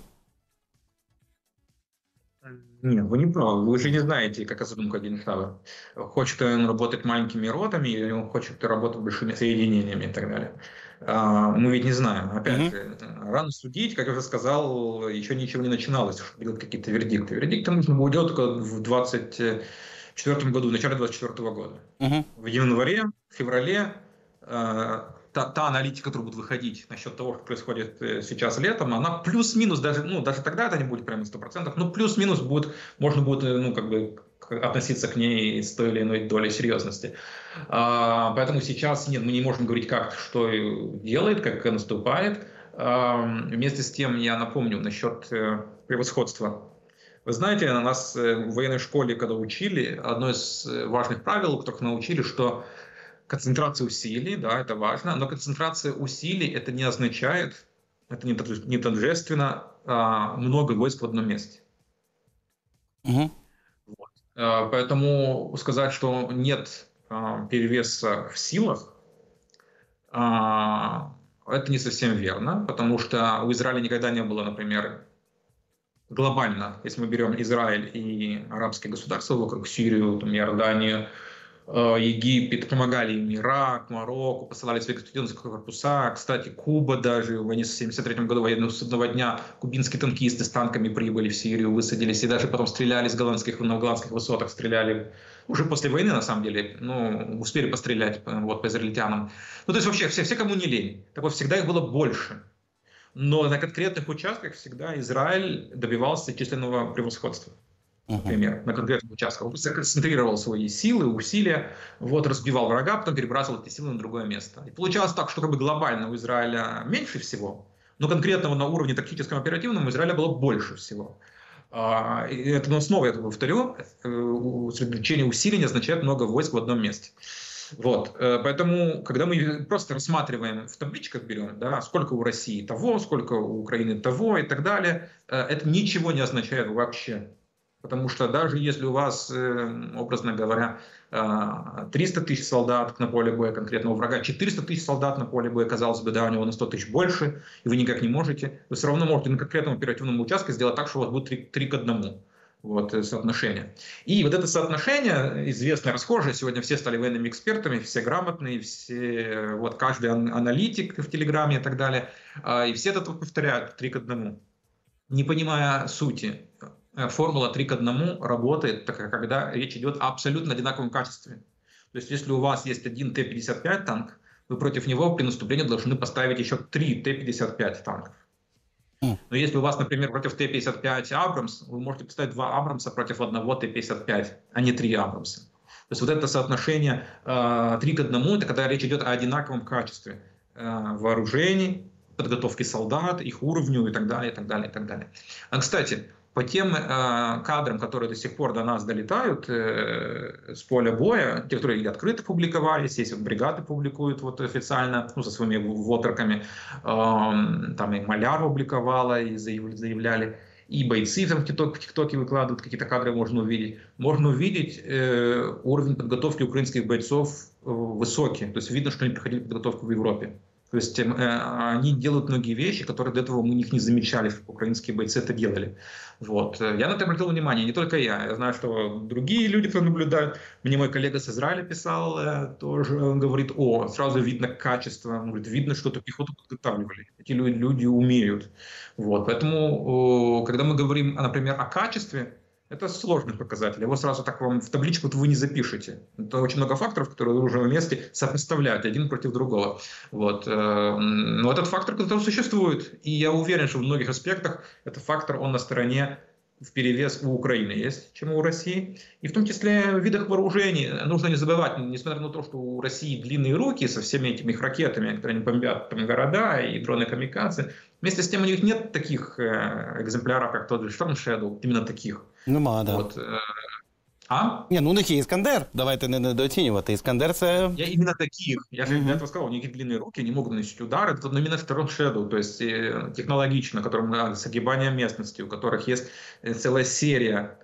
Нет, вы не правы. Вы же не знаете, какая задумка Генштаба. Хочет он работать маленькими ротами, или он хочет работать большими соединениями и так далее. Мы ведь не знаем. Опять же, mm-hmm. рано судить, как я уже сказал, еще ничего не начиналось, чтобы делать какие-то вердикты. Вердикты нужно будет делать только в двадцать четвёртом году, в начале двадцать четвёртого года. Mm-hmm. В январе, в феврале Та, та аналитика, которая будет выходить насчет того, что происходит сейчас летом, она плюс-минус, даже, ну, даже тогда это не будет прямо сто процентов, но плюс-минус будет, можно будет, ну, как бы, относиться к ней с той или иной долей серьезности. А, поэтому сейчас нет, мы не можем говорить, как, что делает, как наступает. А, вместе с тем, я напомню насчет превосходства. Вы знаете, на нас в военной школе, когда учили, одно из важных правил, которых научили, что концентрация усилий, да, это важно, но концентрация усилий это не означает, это не, не торжественно, а, много войск в одном месте. Угу. Вот. А, поэтому сказать, что нет а, перевеса в силах, Это не совсем верно, потому что у Израиля никогда не было, например, глобально, если мы берем Израиль и арабские государства вокруг, Сирию, там, Иорданию, Египет, помогали им Ирак, Марокко, посылали свои студенческие корпуса. Кстати, Куба даже в войне в семьдесят третьем году, военную с одного дня, кубинские танкисты с танками прибыли в Сирию, высадились и даже потом стреляли с голландских, на голландских высотах, стреляли уже после войны, на самом деле, ну, успели пострелять вот, по израильтянам. Ну, то есть вообще все, все, кому не лень. Так вот, всегда их было больше. Но на конкретных участках всегда Израиль добивался численного превосходства. Например, на конкретных участках. Он концентрировал свои силы, усилия, вот, разбивал врага, потом перебрасывал эти силы на другое место. И получалось так, что как бы глобально у Израиля меньше всего, но конкретного на уровне тактическом оперативном у Израиля было больше всего. И это, ну, снова я повторю, сосредоточение усилий не означает много войск в одном месте. Вот, поэтому, когда мы просто рассматриваем, в табличках берем, да, сколько у России того, сколько у Украины того и так далее, это ничего не означает вообще. Потому что даже если у вас, образно говоря, триста тысяч солдат на поле боя, конкретно у врага четыреста тысяч солдат на поле боя, казалось бы, да, у него на сто тысяч больше, и вы никак не можете, вы все равно можете на конкретном оперативном участке сделать так, что у вас будет три к одному. Вот, соотношение. И вот это соотношение, известно, расхожее, сегодня все стали военными экспертами, все грамотные, все, вот, каждый аналитик в Телеграме и так далее, и все это повторяют три к одному, не понимая сути. Формула три к одному работает, когда речь идет о абсолютно одинаковом качестве. То есть если у вас есть один Т пятьдесят пять танк, вы против него при наступлении должны поставить еще три Т пятьдесят пять танков. Но если у вас, например, против Т пятьдесят пять Абрамс, вы можете поставить два Абрамса против одного Т пятьдесят пять, а не три Абрамса. То есть вот это соотношение э, три к одному, это когда речь идет о одинаковом качестве э, вооружений, подготовки солдат, их уровню и так далее, и так далее, и так далее. А, кстати, по тем э, кадрам, которые до сих пор до нас долетают э, с поля боя, те, которые открыто публиковались, есть вот бригады публикуют вот официально, ну, со своими вотерками, э, там и Маляр публиковала, и заявляли, и бойцы там в ТикТоке, в ТикТоке выкладывают, какие-то кадры можно увидеть. Можно увидеть э, уровень подготовки украинских бойцов э, высокий, то есть видно, что они проходили подготовку в Европе. То есть э, они делают многие вещи, которые до этого мы их не замечали, что украинские бойцы это делали. Вот. Я на это обратил внимание, не только я. Я знаю, что другие люди, кто наблюдают. Мне мой коллега с Израиля писал, э, тоже он говорит, о, сразу видно качество, он говорит, видно, что эту пехоту подготавливали. Эти люди, люди умеют. Вот. Поэтому, э, когда мы говорим, например, о качестве, это сложный показатель. Его сразу так вам в табличку вы не запишете. Это очень много факторов, которые вы уже вместе сопоставляете один против другого. Вот. Но этот фактор, который существует, и я уверен, что в многих аспектах этот фактор, он на стороне вперевес у Украины есть, чем у России. И в том числе в видах вооружений. Нужно не забывать, несмотря на то, что у России длинные руки со всеми этими их ракетами, которые они бомбят там города и дроны камикадзе, вместе с тем у них нет таких экземпляров, как тот же Storm Shadow, именно таких. Нема, да. От, а? Ні, ну у них є Іскандер, давайте не недооцінювати. Іскандер це... Я именно таких, я же mm-hmm. для этого сказал, у них длинные руки, они могут наносить удары, это именно Storm Shadow, то есть технологично, которым с огибанием местности, у которых есть целая серия,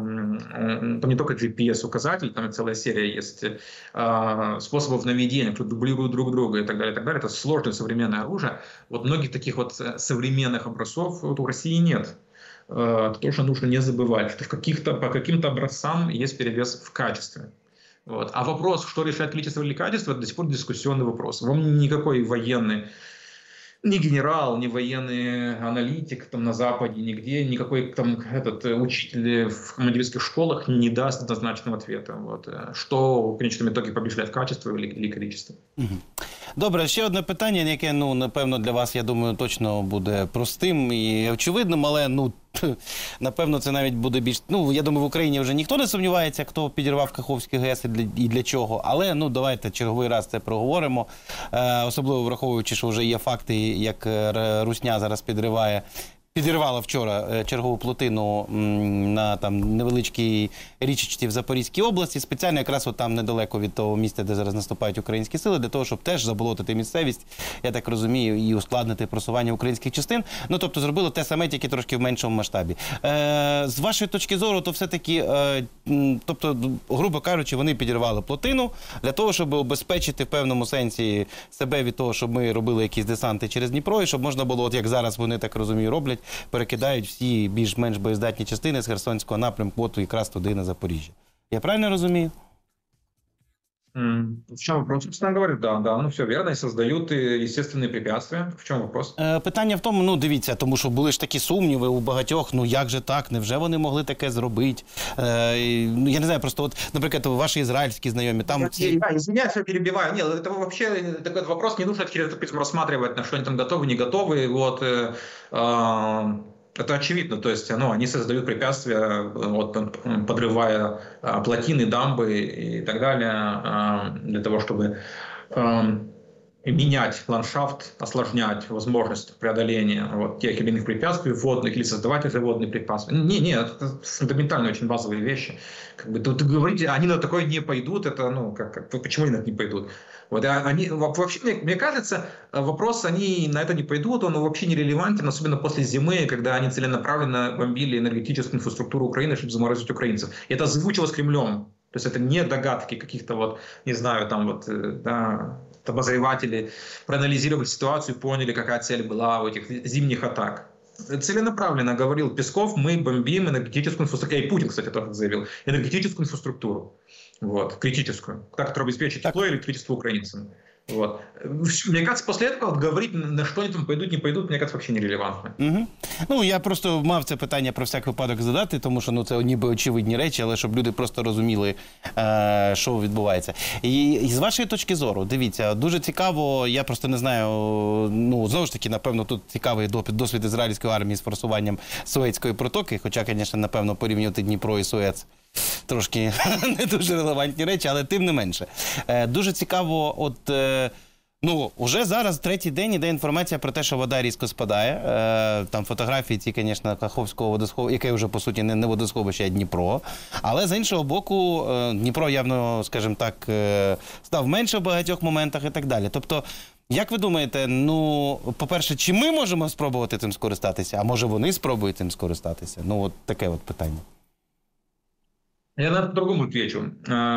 эм, там не только джи пи эс-указатель, там целая серия есть э, способов наведения, которые дублируют друг друга и так далее, и так далее. Это сложное современное оружие. Вот многих таких вот современных образцов вот у России нет. Тоже нужно не забывать, что в каких-то, по каким-то образцам есть перевес в качестве. Вот. А вопрос, что решает количество или качество, это до сих пор дискуссионный вопрос. Вам никакой военный, ни генерал, ни военный аналитик там, на Западе, нигде, никакой там, этот, учитель в командирских школах не даст однозначного ответа. Вот. Что в конечном итоге побеждает, качество или, или количество. Угу. Добре, ще одне питання, яке, ну, напевно, для вас, я думаю, точно буде простим і очевидним, але, ну, напевно, це навіть буде більш... Ну, я думаю, в Україні вже ніхто не сумнівається, хто підірвав Каховський ГЕС і для, і для чого. Але, ну, давайте черговий раз це проговоримо. Е, особливо враховуючи, що вже є факти, як Русня зараз підриває підірвала вчора е, чергову плотину м, на там невеличкій річечці в Запорізькій області, спеціально якраз от там недалеко від того місця, де зараз наступають українські сили, для того, щоб теж заболотити місцевість, я так розумію, і ускладнити просування українських частин. Ну, тобто зробили те саме, тільки трошки в меншому масштабі. Е, з вашої точки зору, то все-таки, е, м, тобто, грубо кажучи, вони підірвали плотину для того, щоб обезпечити в певному сенсі себе від того, щоб ми робили якісь десанти через Дніпро, і щоб можна було, от як зараз вони, так розумію, роблять, перекидають всі більш-менш боєздатні частини з Херсонського напрямку от якраз туди, на Запоріжжя. Я правильно розумію? В чем вопрос? Собственно говоря, да, да, ну все верно, и создают естественные препятствия. В чем вопрос? Е, питання в тому, ну дивіться, тому що були ж такі сумніви у багатьох, ну як же так, невже вони могли таке зробити? Е, і, ну, я не знаю, просто от, наприклад, ваші ізраїльські знайомі, там... Я, ці... я, извиняюсь, что перебиваю. Нет, это вообще такой вопрос не нужно через призму рассматривать, на что они там готовы, не готовы. Вот, э, э, это очевидно, то есть ну, они создают препятствия, вот, подрывая э, плотины, дамбы и так далее, э, для того, чтобы э, менять ландшафт, осложнять возможность преодоления вот, тех или иных препятствий водных или создавать эти водные препятствия. Не, не, это фундаментальные очень базовые вещи. Как бы, тут говорите, они на такое не пойдут, это, ну, как, как, почему они на это не пойдут? Вот, они, вообще, мне, мне кажется, вопрос, они на это не пойдут, он вообще не релевантен, особенно после зимы, когда они целенаправленно бомбили энергетическую инфраструктуру Украины, чтобы заморозить украинцев. И это озвучилось Кремлем. То есть это не догадки каких-то, вот, не знаю, там вот, да, обозреватели проанализировали ситуацию, поняли, какая цель была у этих зимних атак. Целенаправленно говорил Песков, мы бомбим энергетическую инфраструктуру. И Путин, кстати, тоже заявил. Энергетическую инфраструктуру. Вот, критическую. Так, которая обеспечит тепло и электричество украинцам. Вот. Мне кажется, после этого вот, говорить, на що вони там пойдуть, не пойдуть, мені кажется, взагалі нерелевантно. Угу. Ну, я просто мав це питання про всяк випадок задати, тому що ну, це ніби очевидні речі, але щоб люди просто розуміли, е, що відбувається. І, і з вашої точки зору, дивіться, дуже цікаво, я просто не знаю, ну, знову ж таки, напевно, тут цікавий досвід ізраїльської армії з форсуванням Суецької протоки, хоча, звісно, напевно, порівнювати Дніпро і Суец трошки не дуже релевантні речі, але тим не менше. Е, дуже цікаво, от, е, ну, уже зараз, третій день, іде інформація про те, що вода різко спадає. Е, там фотографії ці, звісно, Каховського водосховища, яке вже, по суті, не, не водосховище, а Дніпро. Але, з іншого боку, е, Дніпро явно, скажімо так, е, став менше в багатьох моментах і так далі. Тобто, як ви думаєте, ну, по-перше, чи ми можемо спробувати цим скористатися, а може вони спробують цим скористатися? Ну, от таке от питання. Я на по-другому отвечу.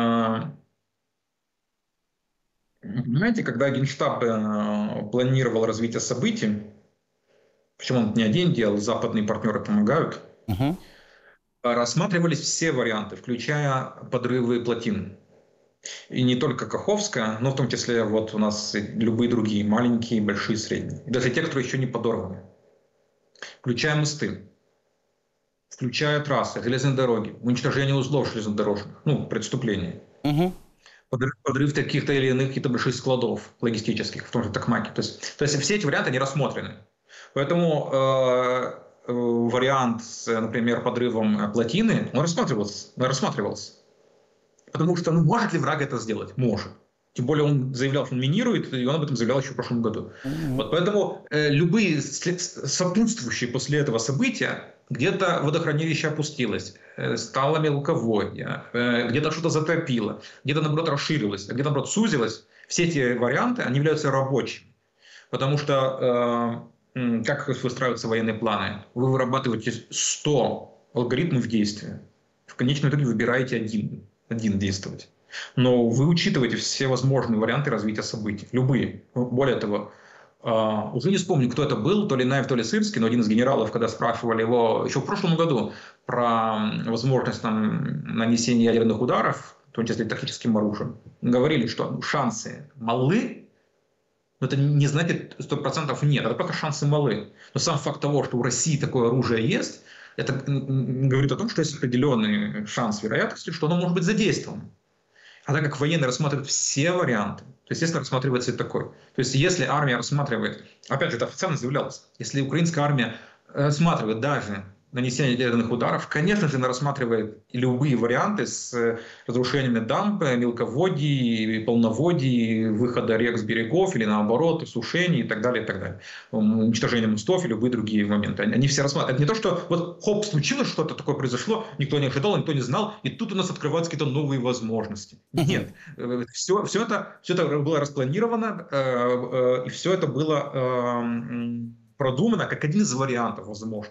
Понимаете, когда Генштаб планировал развитие событий, причем он не один делал, западные партнеры помогают, угу. рассматривались все варианты, включая подрывы плотин. И не только Каховская, но в том числе вот у нас любые другие, маленькие, большие, средние. И даже те, которые еще не подорваны. Включая мосты. Включая трассы, железные дороги, уничтожение узлов железнодорожных, ну, преступления. Угу. Подрыв, подрыв каких-то или иных каких-то больших складов логистических, в том же Токмаке. То есть, то есть все эти варианты не рассмотрены. Поэтому э, э, вариант с, например, подрывом плотины, он рассматривался, он рассматривался. Потому что, ну, может ли враг это сделать? Может. Тем более он заявлял, что он минирует, и он об этом заявлял еще в прошлом году. Mm-hmm. Вот поэтому э, любые сопутствующие после этого события, где-то водохранилище опустилось, э, стало мелководье, э, где-то что-то затопило, где-то, наоборот, расширилось, а где-то, наоборот, сузилось. Все эти варианты, они являются рабочими. Потому что, э, как выстраиваются военные планы? Вы вырабатываете сто алгоритмов действия. В конечном итоге выбираете один, один действовать. Но вы учитываете все возможные варианты развития событий. Любые. Более того, уже не вспомню, кто это был, то ли Наев, то ли Сырский, но один из генералов, когда спрашивали его еще в прошлом году про возможность там, нанесения ядерных ударов, в том числе тактическим оружием, говорили, что шансы малы, но это не значит сто процентов нет, это просто шансы малы. Но сам факт того, что у России такое оружие есть, это говорит о том, что есть определенный шанс вероятности, что оно может быть задействовано. А так как военные рассматривают все варианты, то, естественно, рассматривается и такой. То есть, если армия рассматривает, опять же, это официально заявлялось, если украинская армия рассматривает даже нанесения ядерных ударов, конечно же, она рассматривает любые варианты с разрушениями дамб, мелководий, полноводий, выхода рек с берегов или наоборот, сушений и так далее, и так далее. Уничтожение мостов и любые другие моменты. Они все рассматривают. Это не то, что вот хоп, случилось что-то такое произошло, никто не ожидал, никто не знал, и тут у нас открываются какие-то новые возможности. Нет. Все, все, это, все это было распланировано, и все это было продумано как один из вариантов возможных.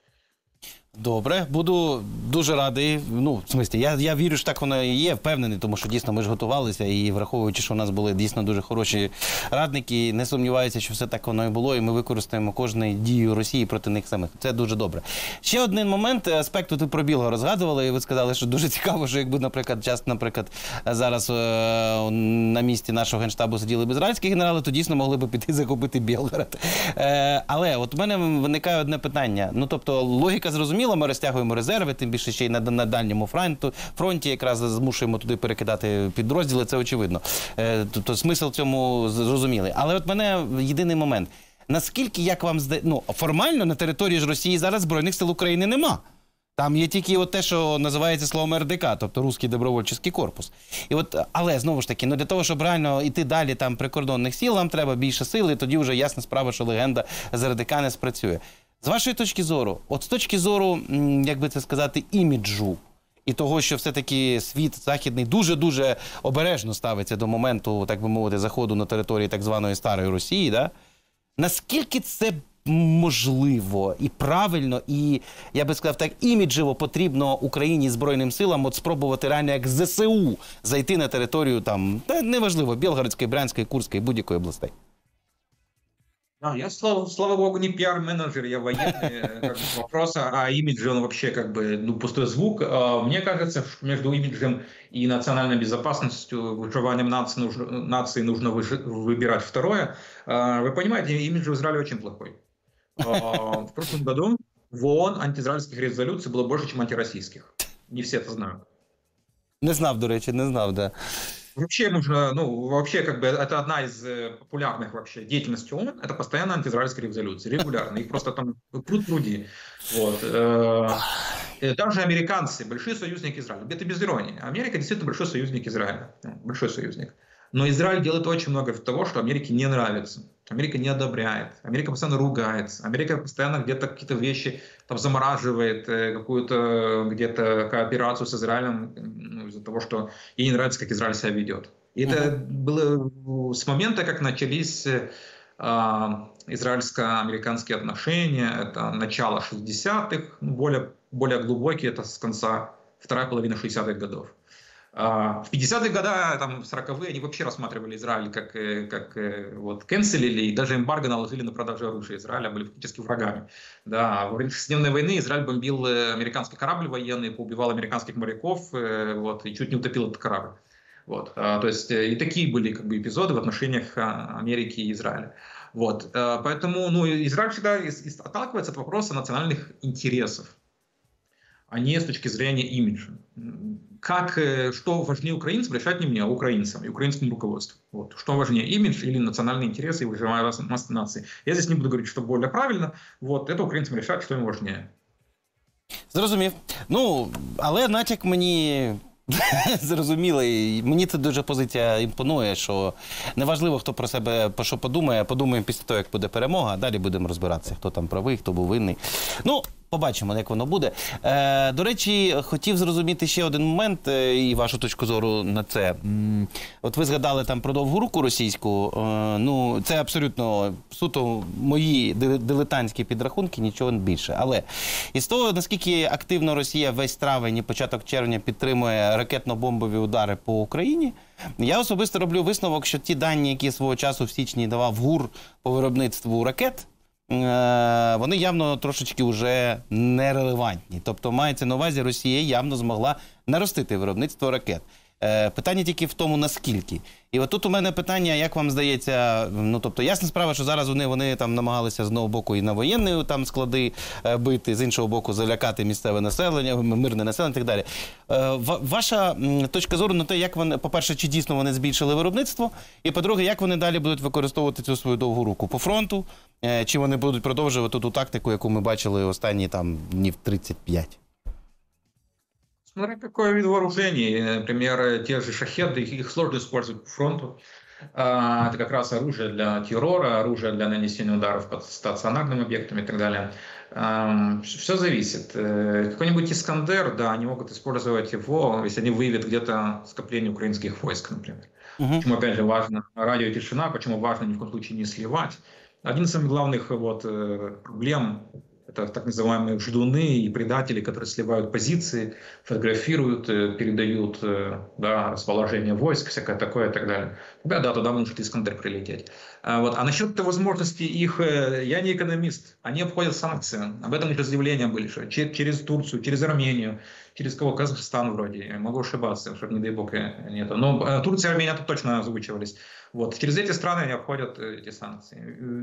Добре, буду дуже радий. Ну, в смислі, я, я вірю, що так воно і є, впевнений, тому що дійсно ми ж готувалися, і враховуючи, що у нас були дійсно дуже хороші радники, не сумніваюся, що все так воно і було, і ми використаємо кожну дію Росії проти них самих. Це дуже добре. Ще один момент, аспект, ви про Білого розгадували, і ви сказали, що дуже цікаво, що якби, наприклад, час, наприклад, зараз е, на місці нашого Генштабу сиділи б ізраїльські генерали, то дійсно могли б піти захопити Білгород. Е, але от у мене виникає одне питання. Ну, тобто, логіка зрозуміла, ми розтягуємо резерви, тим більше ще й на, на дальньому фронту, фронті якраз змушуємо туди перекидати підрозділи, це очевидно. Е, тобто смисл в цьому зрозумілий. Але от мене єдиний момент. Наскільки, як вам здається, ну, формально на території ж Росії зараз Збройних сил України нема. Там є тільки от те, що називається словом ер де ка, тобто Руський добровольчий корпус. І от, але, знову ж таки, ну, для того, щоб реально йти далі там прикордонних сил, нам треба більше сили, і тоді вже ясна справа, що легенда з ер де ка не спрацює. З вашої точки зору, от з точки зору, як би це сказати, іміджу, і того, що все-таки світ західний дуже-дуже обережно ставиться до моменту, так би мовити, заходу на території так званої Старої Росії, да? Наскільки це можливо і правильно, і, я би сказав так, іміджево потрібно Україні, Збройним силам от спробувати реально як зе се у зайти на територію, там, та неважливо, Білгородської, Брянської, Курської, будь-якої областей? А, я, слава, слава богу, не пиар-менеджер, я военный. Как бы, вопрос о имидже, он вообще как бы ну, пустой звук. Мне кажется, что между имиджем и национальной безопасностью, выживанием нации нужно, нации нужно выбирать второе. Вы понимаете, имидж в Израиле очень плохой. В прошлом году в ООН антиизраильских резолюций было больше, чем антироссийских. Не все это знают. Не знав, до речі, не знав, да. Вообще нужно, ну, вообще, как бы, это одна из популярных вообще деятельностей ООН, это постоянно антиизраильские резолюции, регулярно, их просто там пруд-пруди. Вот. Даже американцы, большие союзники Израиля, это без иронии, Америка действительно большой союзник Израиля, большой союзник. Но Израиль делает очень много того, что Америке не нравится. Америка не одобряет, Америка постоянно ругается, Америка постоянно где-то какие-то вещи там замораживает, какую-то где-то кооперацию с Израилем, ну, из-за того, что ей не нравится, как Израиль себя ведет. И mm-hmm. это было с момента, как начались э, израильско-американские отношения, это начало шестидесятых, более, более глубокие, это с конца второй половины шестидесятых годов. В пятидесятые годы, там, сороковые, они вообще рассматривали Израиль как, как вот, канцелили, и даже эмбарго наложили на продажу оружия Израиля, были фактически врагами. Да, во время шестидневной войны Израиль бомбил американский корабль военный, поубивал американских моряков вот, и чуть не утопил этот корабль. Вот, то есть и такие были как бы, эпизоды в отношениях Америки и Израиля. Вот, поэтому ну, Израиль всегда отталкивается от вопроса национальных интересов, а не с точки зрения имиджа. Как, что важнее украинцам, решать не мне, а украинцам и украинскому руководству. Вот. Что важнее, имидж или национальные интересы и выживаемость нации. Я здесь не буду говорить, что более правильно. Вот. Это украинцам решать, что им важнее. Зрозумів. Ну, але натяк мені зрозумілий. Мені це дуже позиція імпонує, що неважливо, хто про себе що подумає, подумаємо після того, як буде перемога, а далі будемо розбиратися, хто там правий, хто був винний. Ну, побачимо, як воно буде. Е, до речі, хотів зрозуміти ще один момент е, і вашу точку зору на це. М, от ви згадали там про довгу руку російську. Е, ну, це абсолютно суто мої дилетантські підрахунки, нічого більше. Але із того, наскільки активно Росія весь травень і початок червня підтримує ракетно-бомбові удари по Україні, я особисто роблю висновок, що ті дані, які свого часу в січні давав ГУР по виробництву ракет, вони явно трошечки вже нерелевантні. Тобто, мається на увазі, Росія явно змогла наростити виробництво ракет. Е, питання тільки в тому, наскільки. І от тут у мене питання, як вам здається, ну, тобто, ясна справа, що зараз вони, вони там намагалися з одного боку і на воєнні там склади е, бити, з іншого боку залякати місцеве населення, мирне населення і так далі. Е, ваша м, точка зору на те, як вони, по-перше, чи дійсно вони збільшили виробництво, і по-друге, як вони далі будуть використовувати цю свою довгу руку по фронту, е, чи вони будуть продовжувати ту тактику, яку ми бачили останні там днів тридцять п'ять? Смотря какой вид вооружений. Например, те же шахеды, их, их сложно использовать по фронту. А, это как раз оружие для террора, оружие для нанесения ударов по стационарным объектам и так далее. А, все зависит. Какой-нибудь Искандер, да, они могут использовать его, если они выявят где-то скопление украинских войск, например. Uh-huh. Почему, опять же, важно радиотишина, почему важно ни в коем случае не сливать. Один из самых главных вот, проблем — это так называемые ждуны и предатели, которые сливают позиции, фотографируют, передают, да, расположение войск, всякое такое и так далее. Да, да, туда может Искандер прилететь. А, вот. А насчет возможности их, я не экономист, они обходят санкции. Об этом уже заявления были, что через Турцию, через Армению, через кого, Казахстан вроде, я могу ошибаться, чтобы, не дай бог, нету. Но Турция и Армения тут точно озвучивались. Вот. Через эти страны они обходят эти санкции.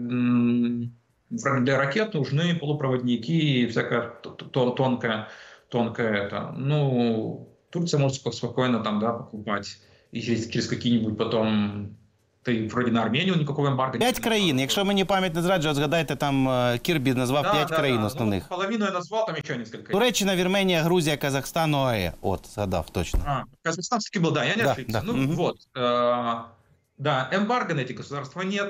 Для ракет нужны полупроводники и всякое тонкое, тонкое это. Ну, Турция может спокойно там, да, покупать. И через, через какие-нибудь потом... Ти вроді на Арменію ніякого ембарго. П'ять країн. Якщо мені пам'ять не зраджує, згадайте, там Кірбі назвав да, п'ять да, країн да. основних. Ну, половину я назвав, там ще кілька. Туреччина, Вірменія, Грузія, Казахстан, ОАЕ. От, згадав точно. А, Казахстан все-таки был, да, я не да, ошибся. Да. Ну, угу. вот. Э, да, эмбарго на эти государства нет.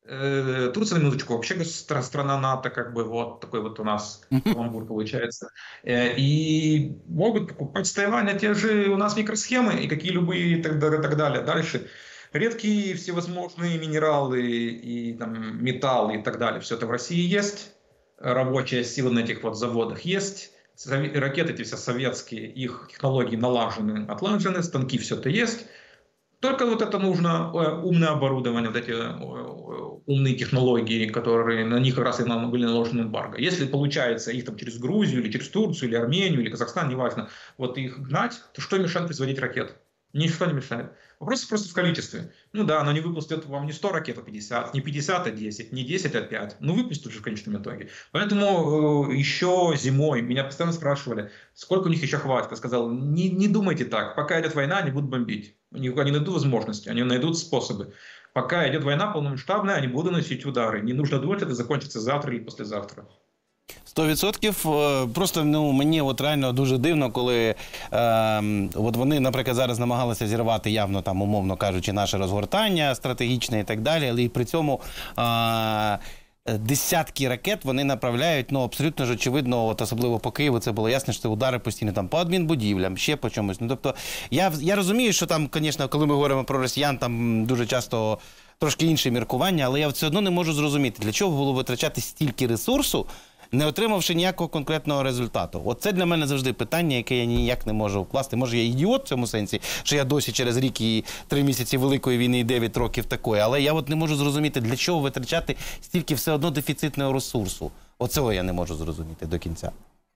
Э, Турция, на минуточку, вообще страна НАТО, как бы вот такой вот у нас каламбур получается. Э, и могут покупать с Тайваня те же у нас микросхемы, и какие любые, и так, и так далее. Дальше. Редкие всевозможные минералы и там, металлы и так далее. Все это в России есть. Рабочая сила на этих вот заводах есть. Ракеты эти все советские, их технологии налажены, отлажены, станки, все это есть. Только вот это нужно умное оборудование, вот эти умные технологии, которые на них как раз и были наложены эмбарго. Если получается их там через Грузию, или через Турцию, или Армению, или Казахстан, неважно, вот их гнать, то что мешает производить ракеты? Ничто не мешает. Вопрос просто в количестве. Ну да, но не выпустят вам не сто ракет, а пятьдесят, не пятьдесят, а десять, не десять, а пять. Ну выпустят же в конечном итоге. Поэтому э, еще зимой меня постоянно спрашивали, сколько у них еще хватит. Я сказал, не, не думайте так, пока идет война, они будут бомбить. Они, они найдут возможности, они найдут способы. Пока идет война полномасштабная, они будут носить удары. Не нужно думать, это закончится завтра или послезавтра. Сто відсотків. Просто ну, мені от реально дуже дивно, коли е, от вони, наприклад, зараз намагалися зірвати явно, там, умовно кажучи, наше розгортання стратегічне і так далі, але і при цьому е, десятки ракет вони направляють, ну, абсолютно ж очевидно, от, особливо по Києву, це було ясно, що це удари постійно там по адмінбудівлям, ще по чомусь. Ну, тобто, я, я розумію, що там, звісно, коли ми говоримо про росіян, там дуже часто трошки інше міркування, але я все одно не можу зрозуміти, для чого було витрачати стільки ресурсу, не отримавши ніякого конкретного результату. От це для мене завжди питання, яке я ніяк не можу вкласти. Може, я ідіот в цьому сенсі, що я досі через рік і три місяці Великої війни і дев'ять років такої, але я от не можу зрозуміти, для чого витрачати стільки все одно дефіцитного ресурсу. Оцього я не можу зрозуміти до кінця.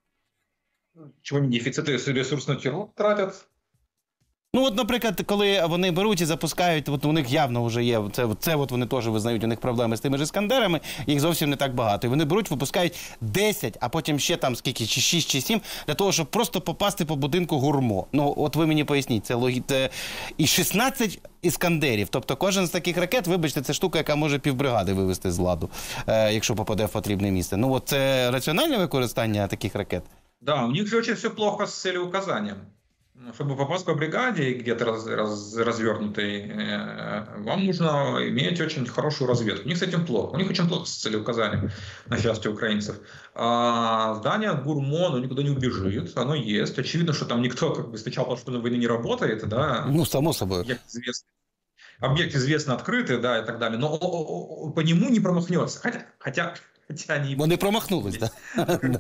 Чому не дефіцит ресурс на терор тратять? Ну, от, наприклад, коли вони беруть і запускають, от у них явно вже є, це, це от вони теж визнають, у них проблеми з тими ж іскандерами, їх зовсім не так багато. І вони беруть, випускають десять, а потім ще там скільки, чи шість, чи сім, для того, щоб просто попасти по будинку Гурмо. Ну, от ви мені поясніть, це логі... це... І шістнадцять іскандерів. Тобто кожен з таких ракет, вибачте, це штука, яка може півбригади вивести з ладу, е, якщо попаде в потрібне місце. Ну, от це раціональне використання таких ракет? Да, у них же очень все плохо с целеуказанием. Чтобы попасть по бригаде где-то раз, раз, развернутой, э, вам нужно иметь очень хорошую разведку. У них с этим плохо. У них очень плохо с целеуказанием, на счастье украинцев. А здание Гурмо, оно никуда не убежит, оно есть. Очевидно, что там никто как бы с начала пошла войны не работает. Да? Ну, само собой. Объект известный. Объект известно открытый, да, и так далее. Но по нему не промахнется. Хотя, хотя, хотя они... Вони промахнулись, да?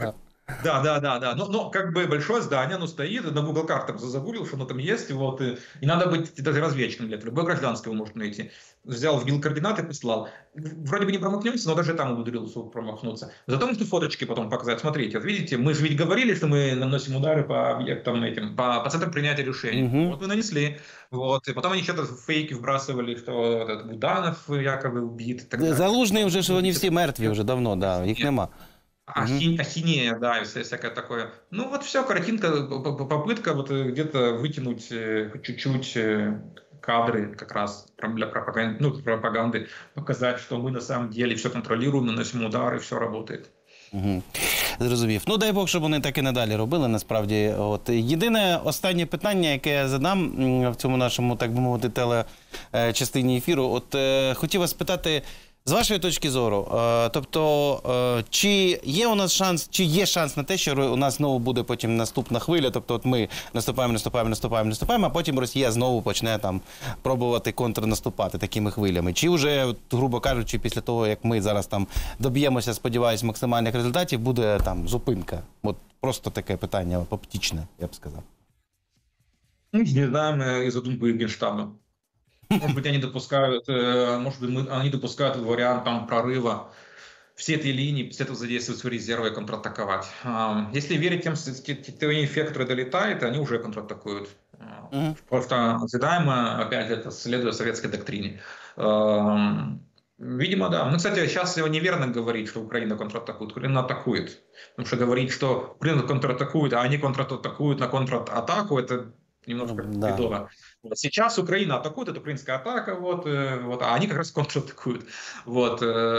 Да, да, да, да. Но, но как бы большое здание, оно стоит, на Google картах загуглил, что оно там есть, вот, и, и надо быть даже разведчиком для этого. Любой гражданский вы можете найти. Взял, вбил координаты, прислал. Вроде бы не промахнемся, но даже там умудрился промахнуться. Зато можно фоточки потом показать. Смотрите, вот видите, мы же ведь говорили, что мы наносим удары по объектам этим, по, по центрам принятия решений. Угу. Вот мы нанесли. Вот. И потом они что-то фейки вбрасывали, что этот Буданов якобы убит. И так далее. Залужний вже, що вони всі мертві вже давно, да, їх нема. Ахи... Ахинея, да, и всякое такое. Ну вот все, картинка, попытка вот где-то вытянуть чуть-чуть кадры как раз для пропаганды, ну, пропаганды, показать, что мы на самом деле все контролируем, наносим удары, все работает. Угу. Зрозумів. Ну, дай Бог, щоб вони так і надалі робили, насправді. От. Єдине останнє питання, яке я задам в цьому нашому, так би мовити, телечастині ефіру. От е, хотів вас спитати, з вашої точки зору, е, тобто, е, чи є у нас шанс, чи є шанс на те, що у нас знову буде потім наступна хвиля, тобто от ми наступаємо, наступаємо, наступаємо, наступаємо, а потім Росія знову почне там пробувати контрнаступати такими хвилями. Чи вже, от, грубо кажучи, після того, як ми зараз там доб'ємося, сподіваюсь, максимальних результатів, буде там зупинка? От просто таке питання оптичне, я б сказав. Не знаем из задумки Генштаба. Может быть, они допускают, может быть, мы, они допускают вариант там прорыва всей этой линии, после этого задействовать свои резервы и контратаковать. Если верить тем, тем эффектам, которые долетают, они уже контратакуют. Mm-hmm. Просто ожидаемо, опять это следуя советской доктрине. Видимо, да. Ну, кстати, сейчас неверно говорить, что Украина контратакует. Украина атакует. Потому что говорить, что Украина контратакует, а они контратакуют на контратаку, это немножко бредово. Да. Вот сейчас Украина атакует, это украинская атака, вот, вот, а они как раз контратакуют. Вот,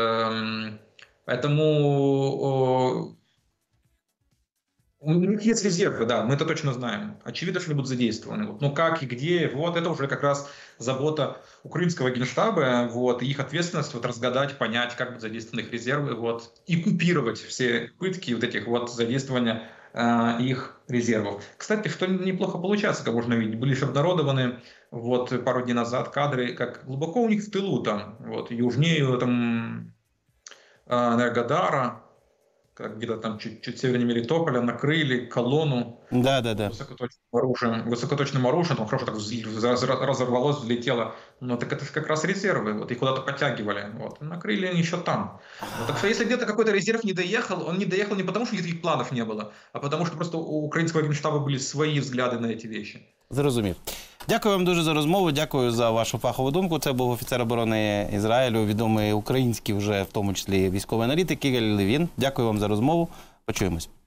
поэтому у них есть резервы, да, мы это точно знаем. Очевидно, что они будут задействованы. Вот. Но как и где, вот, это уже как раз забота украинского генштаба, вот, и их ответственность вот, разгадать, понять, как будут задействованы их резервы, вот, и купировать все пытки вот этих вот задействования э, их резервов. Кстати, что неплохо получается, как можно видеть, были же обнародованы вот, пару дней назад кадры, как глубоко у них в тылу, там, вот, южнее там, Энергодара, как где-то там чуть, чуть севернее Мелитополя, накрыли колонну да, да, да. высокоточным оружием, высокоточным оружием, там хорошо так разорвалось, взлетело. Но так это же как раз резервы, вот, их куда-то подтягивали, вот, накрыли они еще там. Вот, так что если где-то какой-то резерв не доехал, он не доехал не потому, что никаких планов не было, а потому, что просто у украинского генштаба были свои взгляды на эти вещи. Зрозумів. Дякую вам дуже за розмову, дякую за вашу фахову думку. Це був офіцер оборони Ізраїлю, відомий український вже, в тому числі військовий аналітик Ігор Левін. Дякую вам за розмову. Почуємось.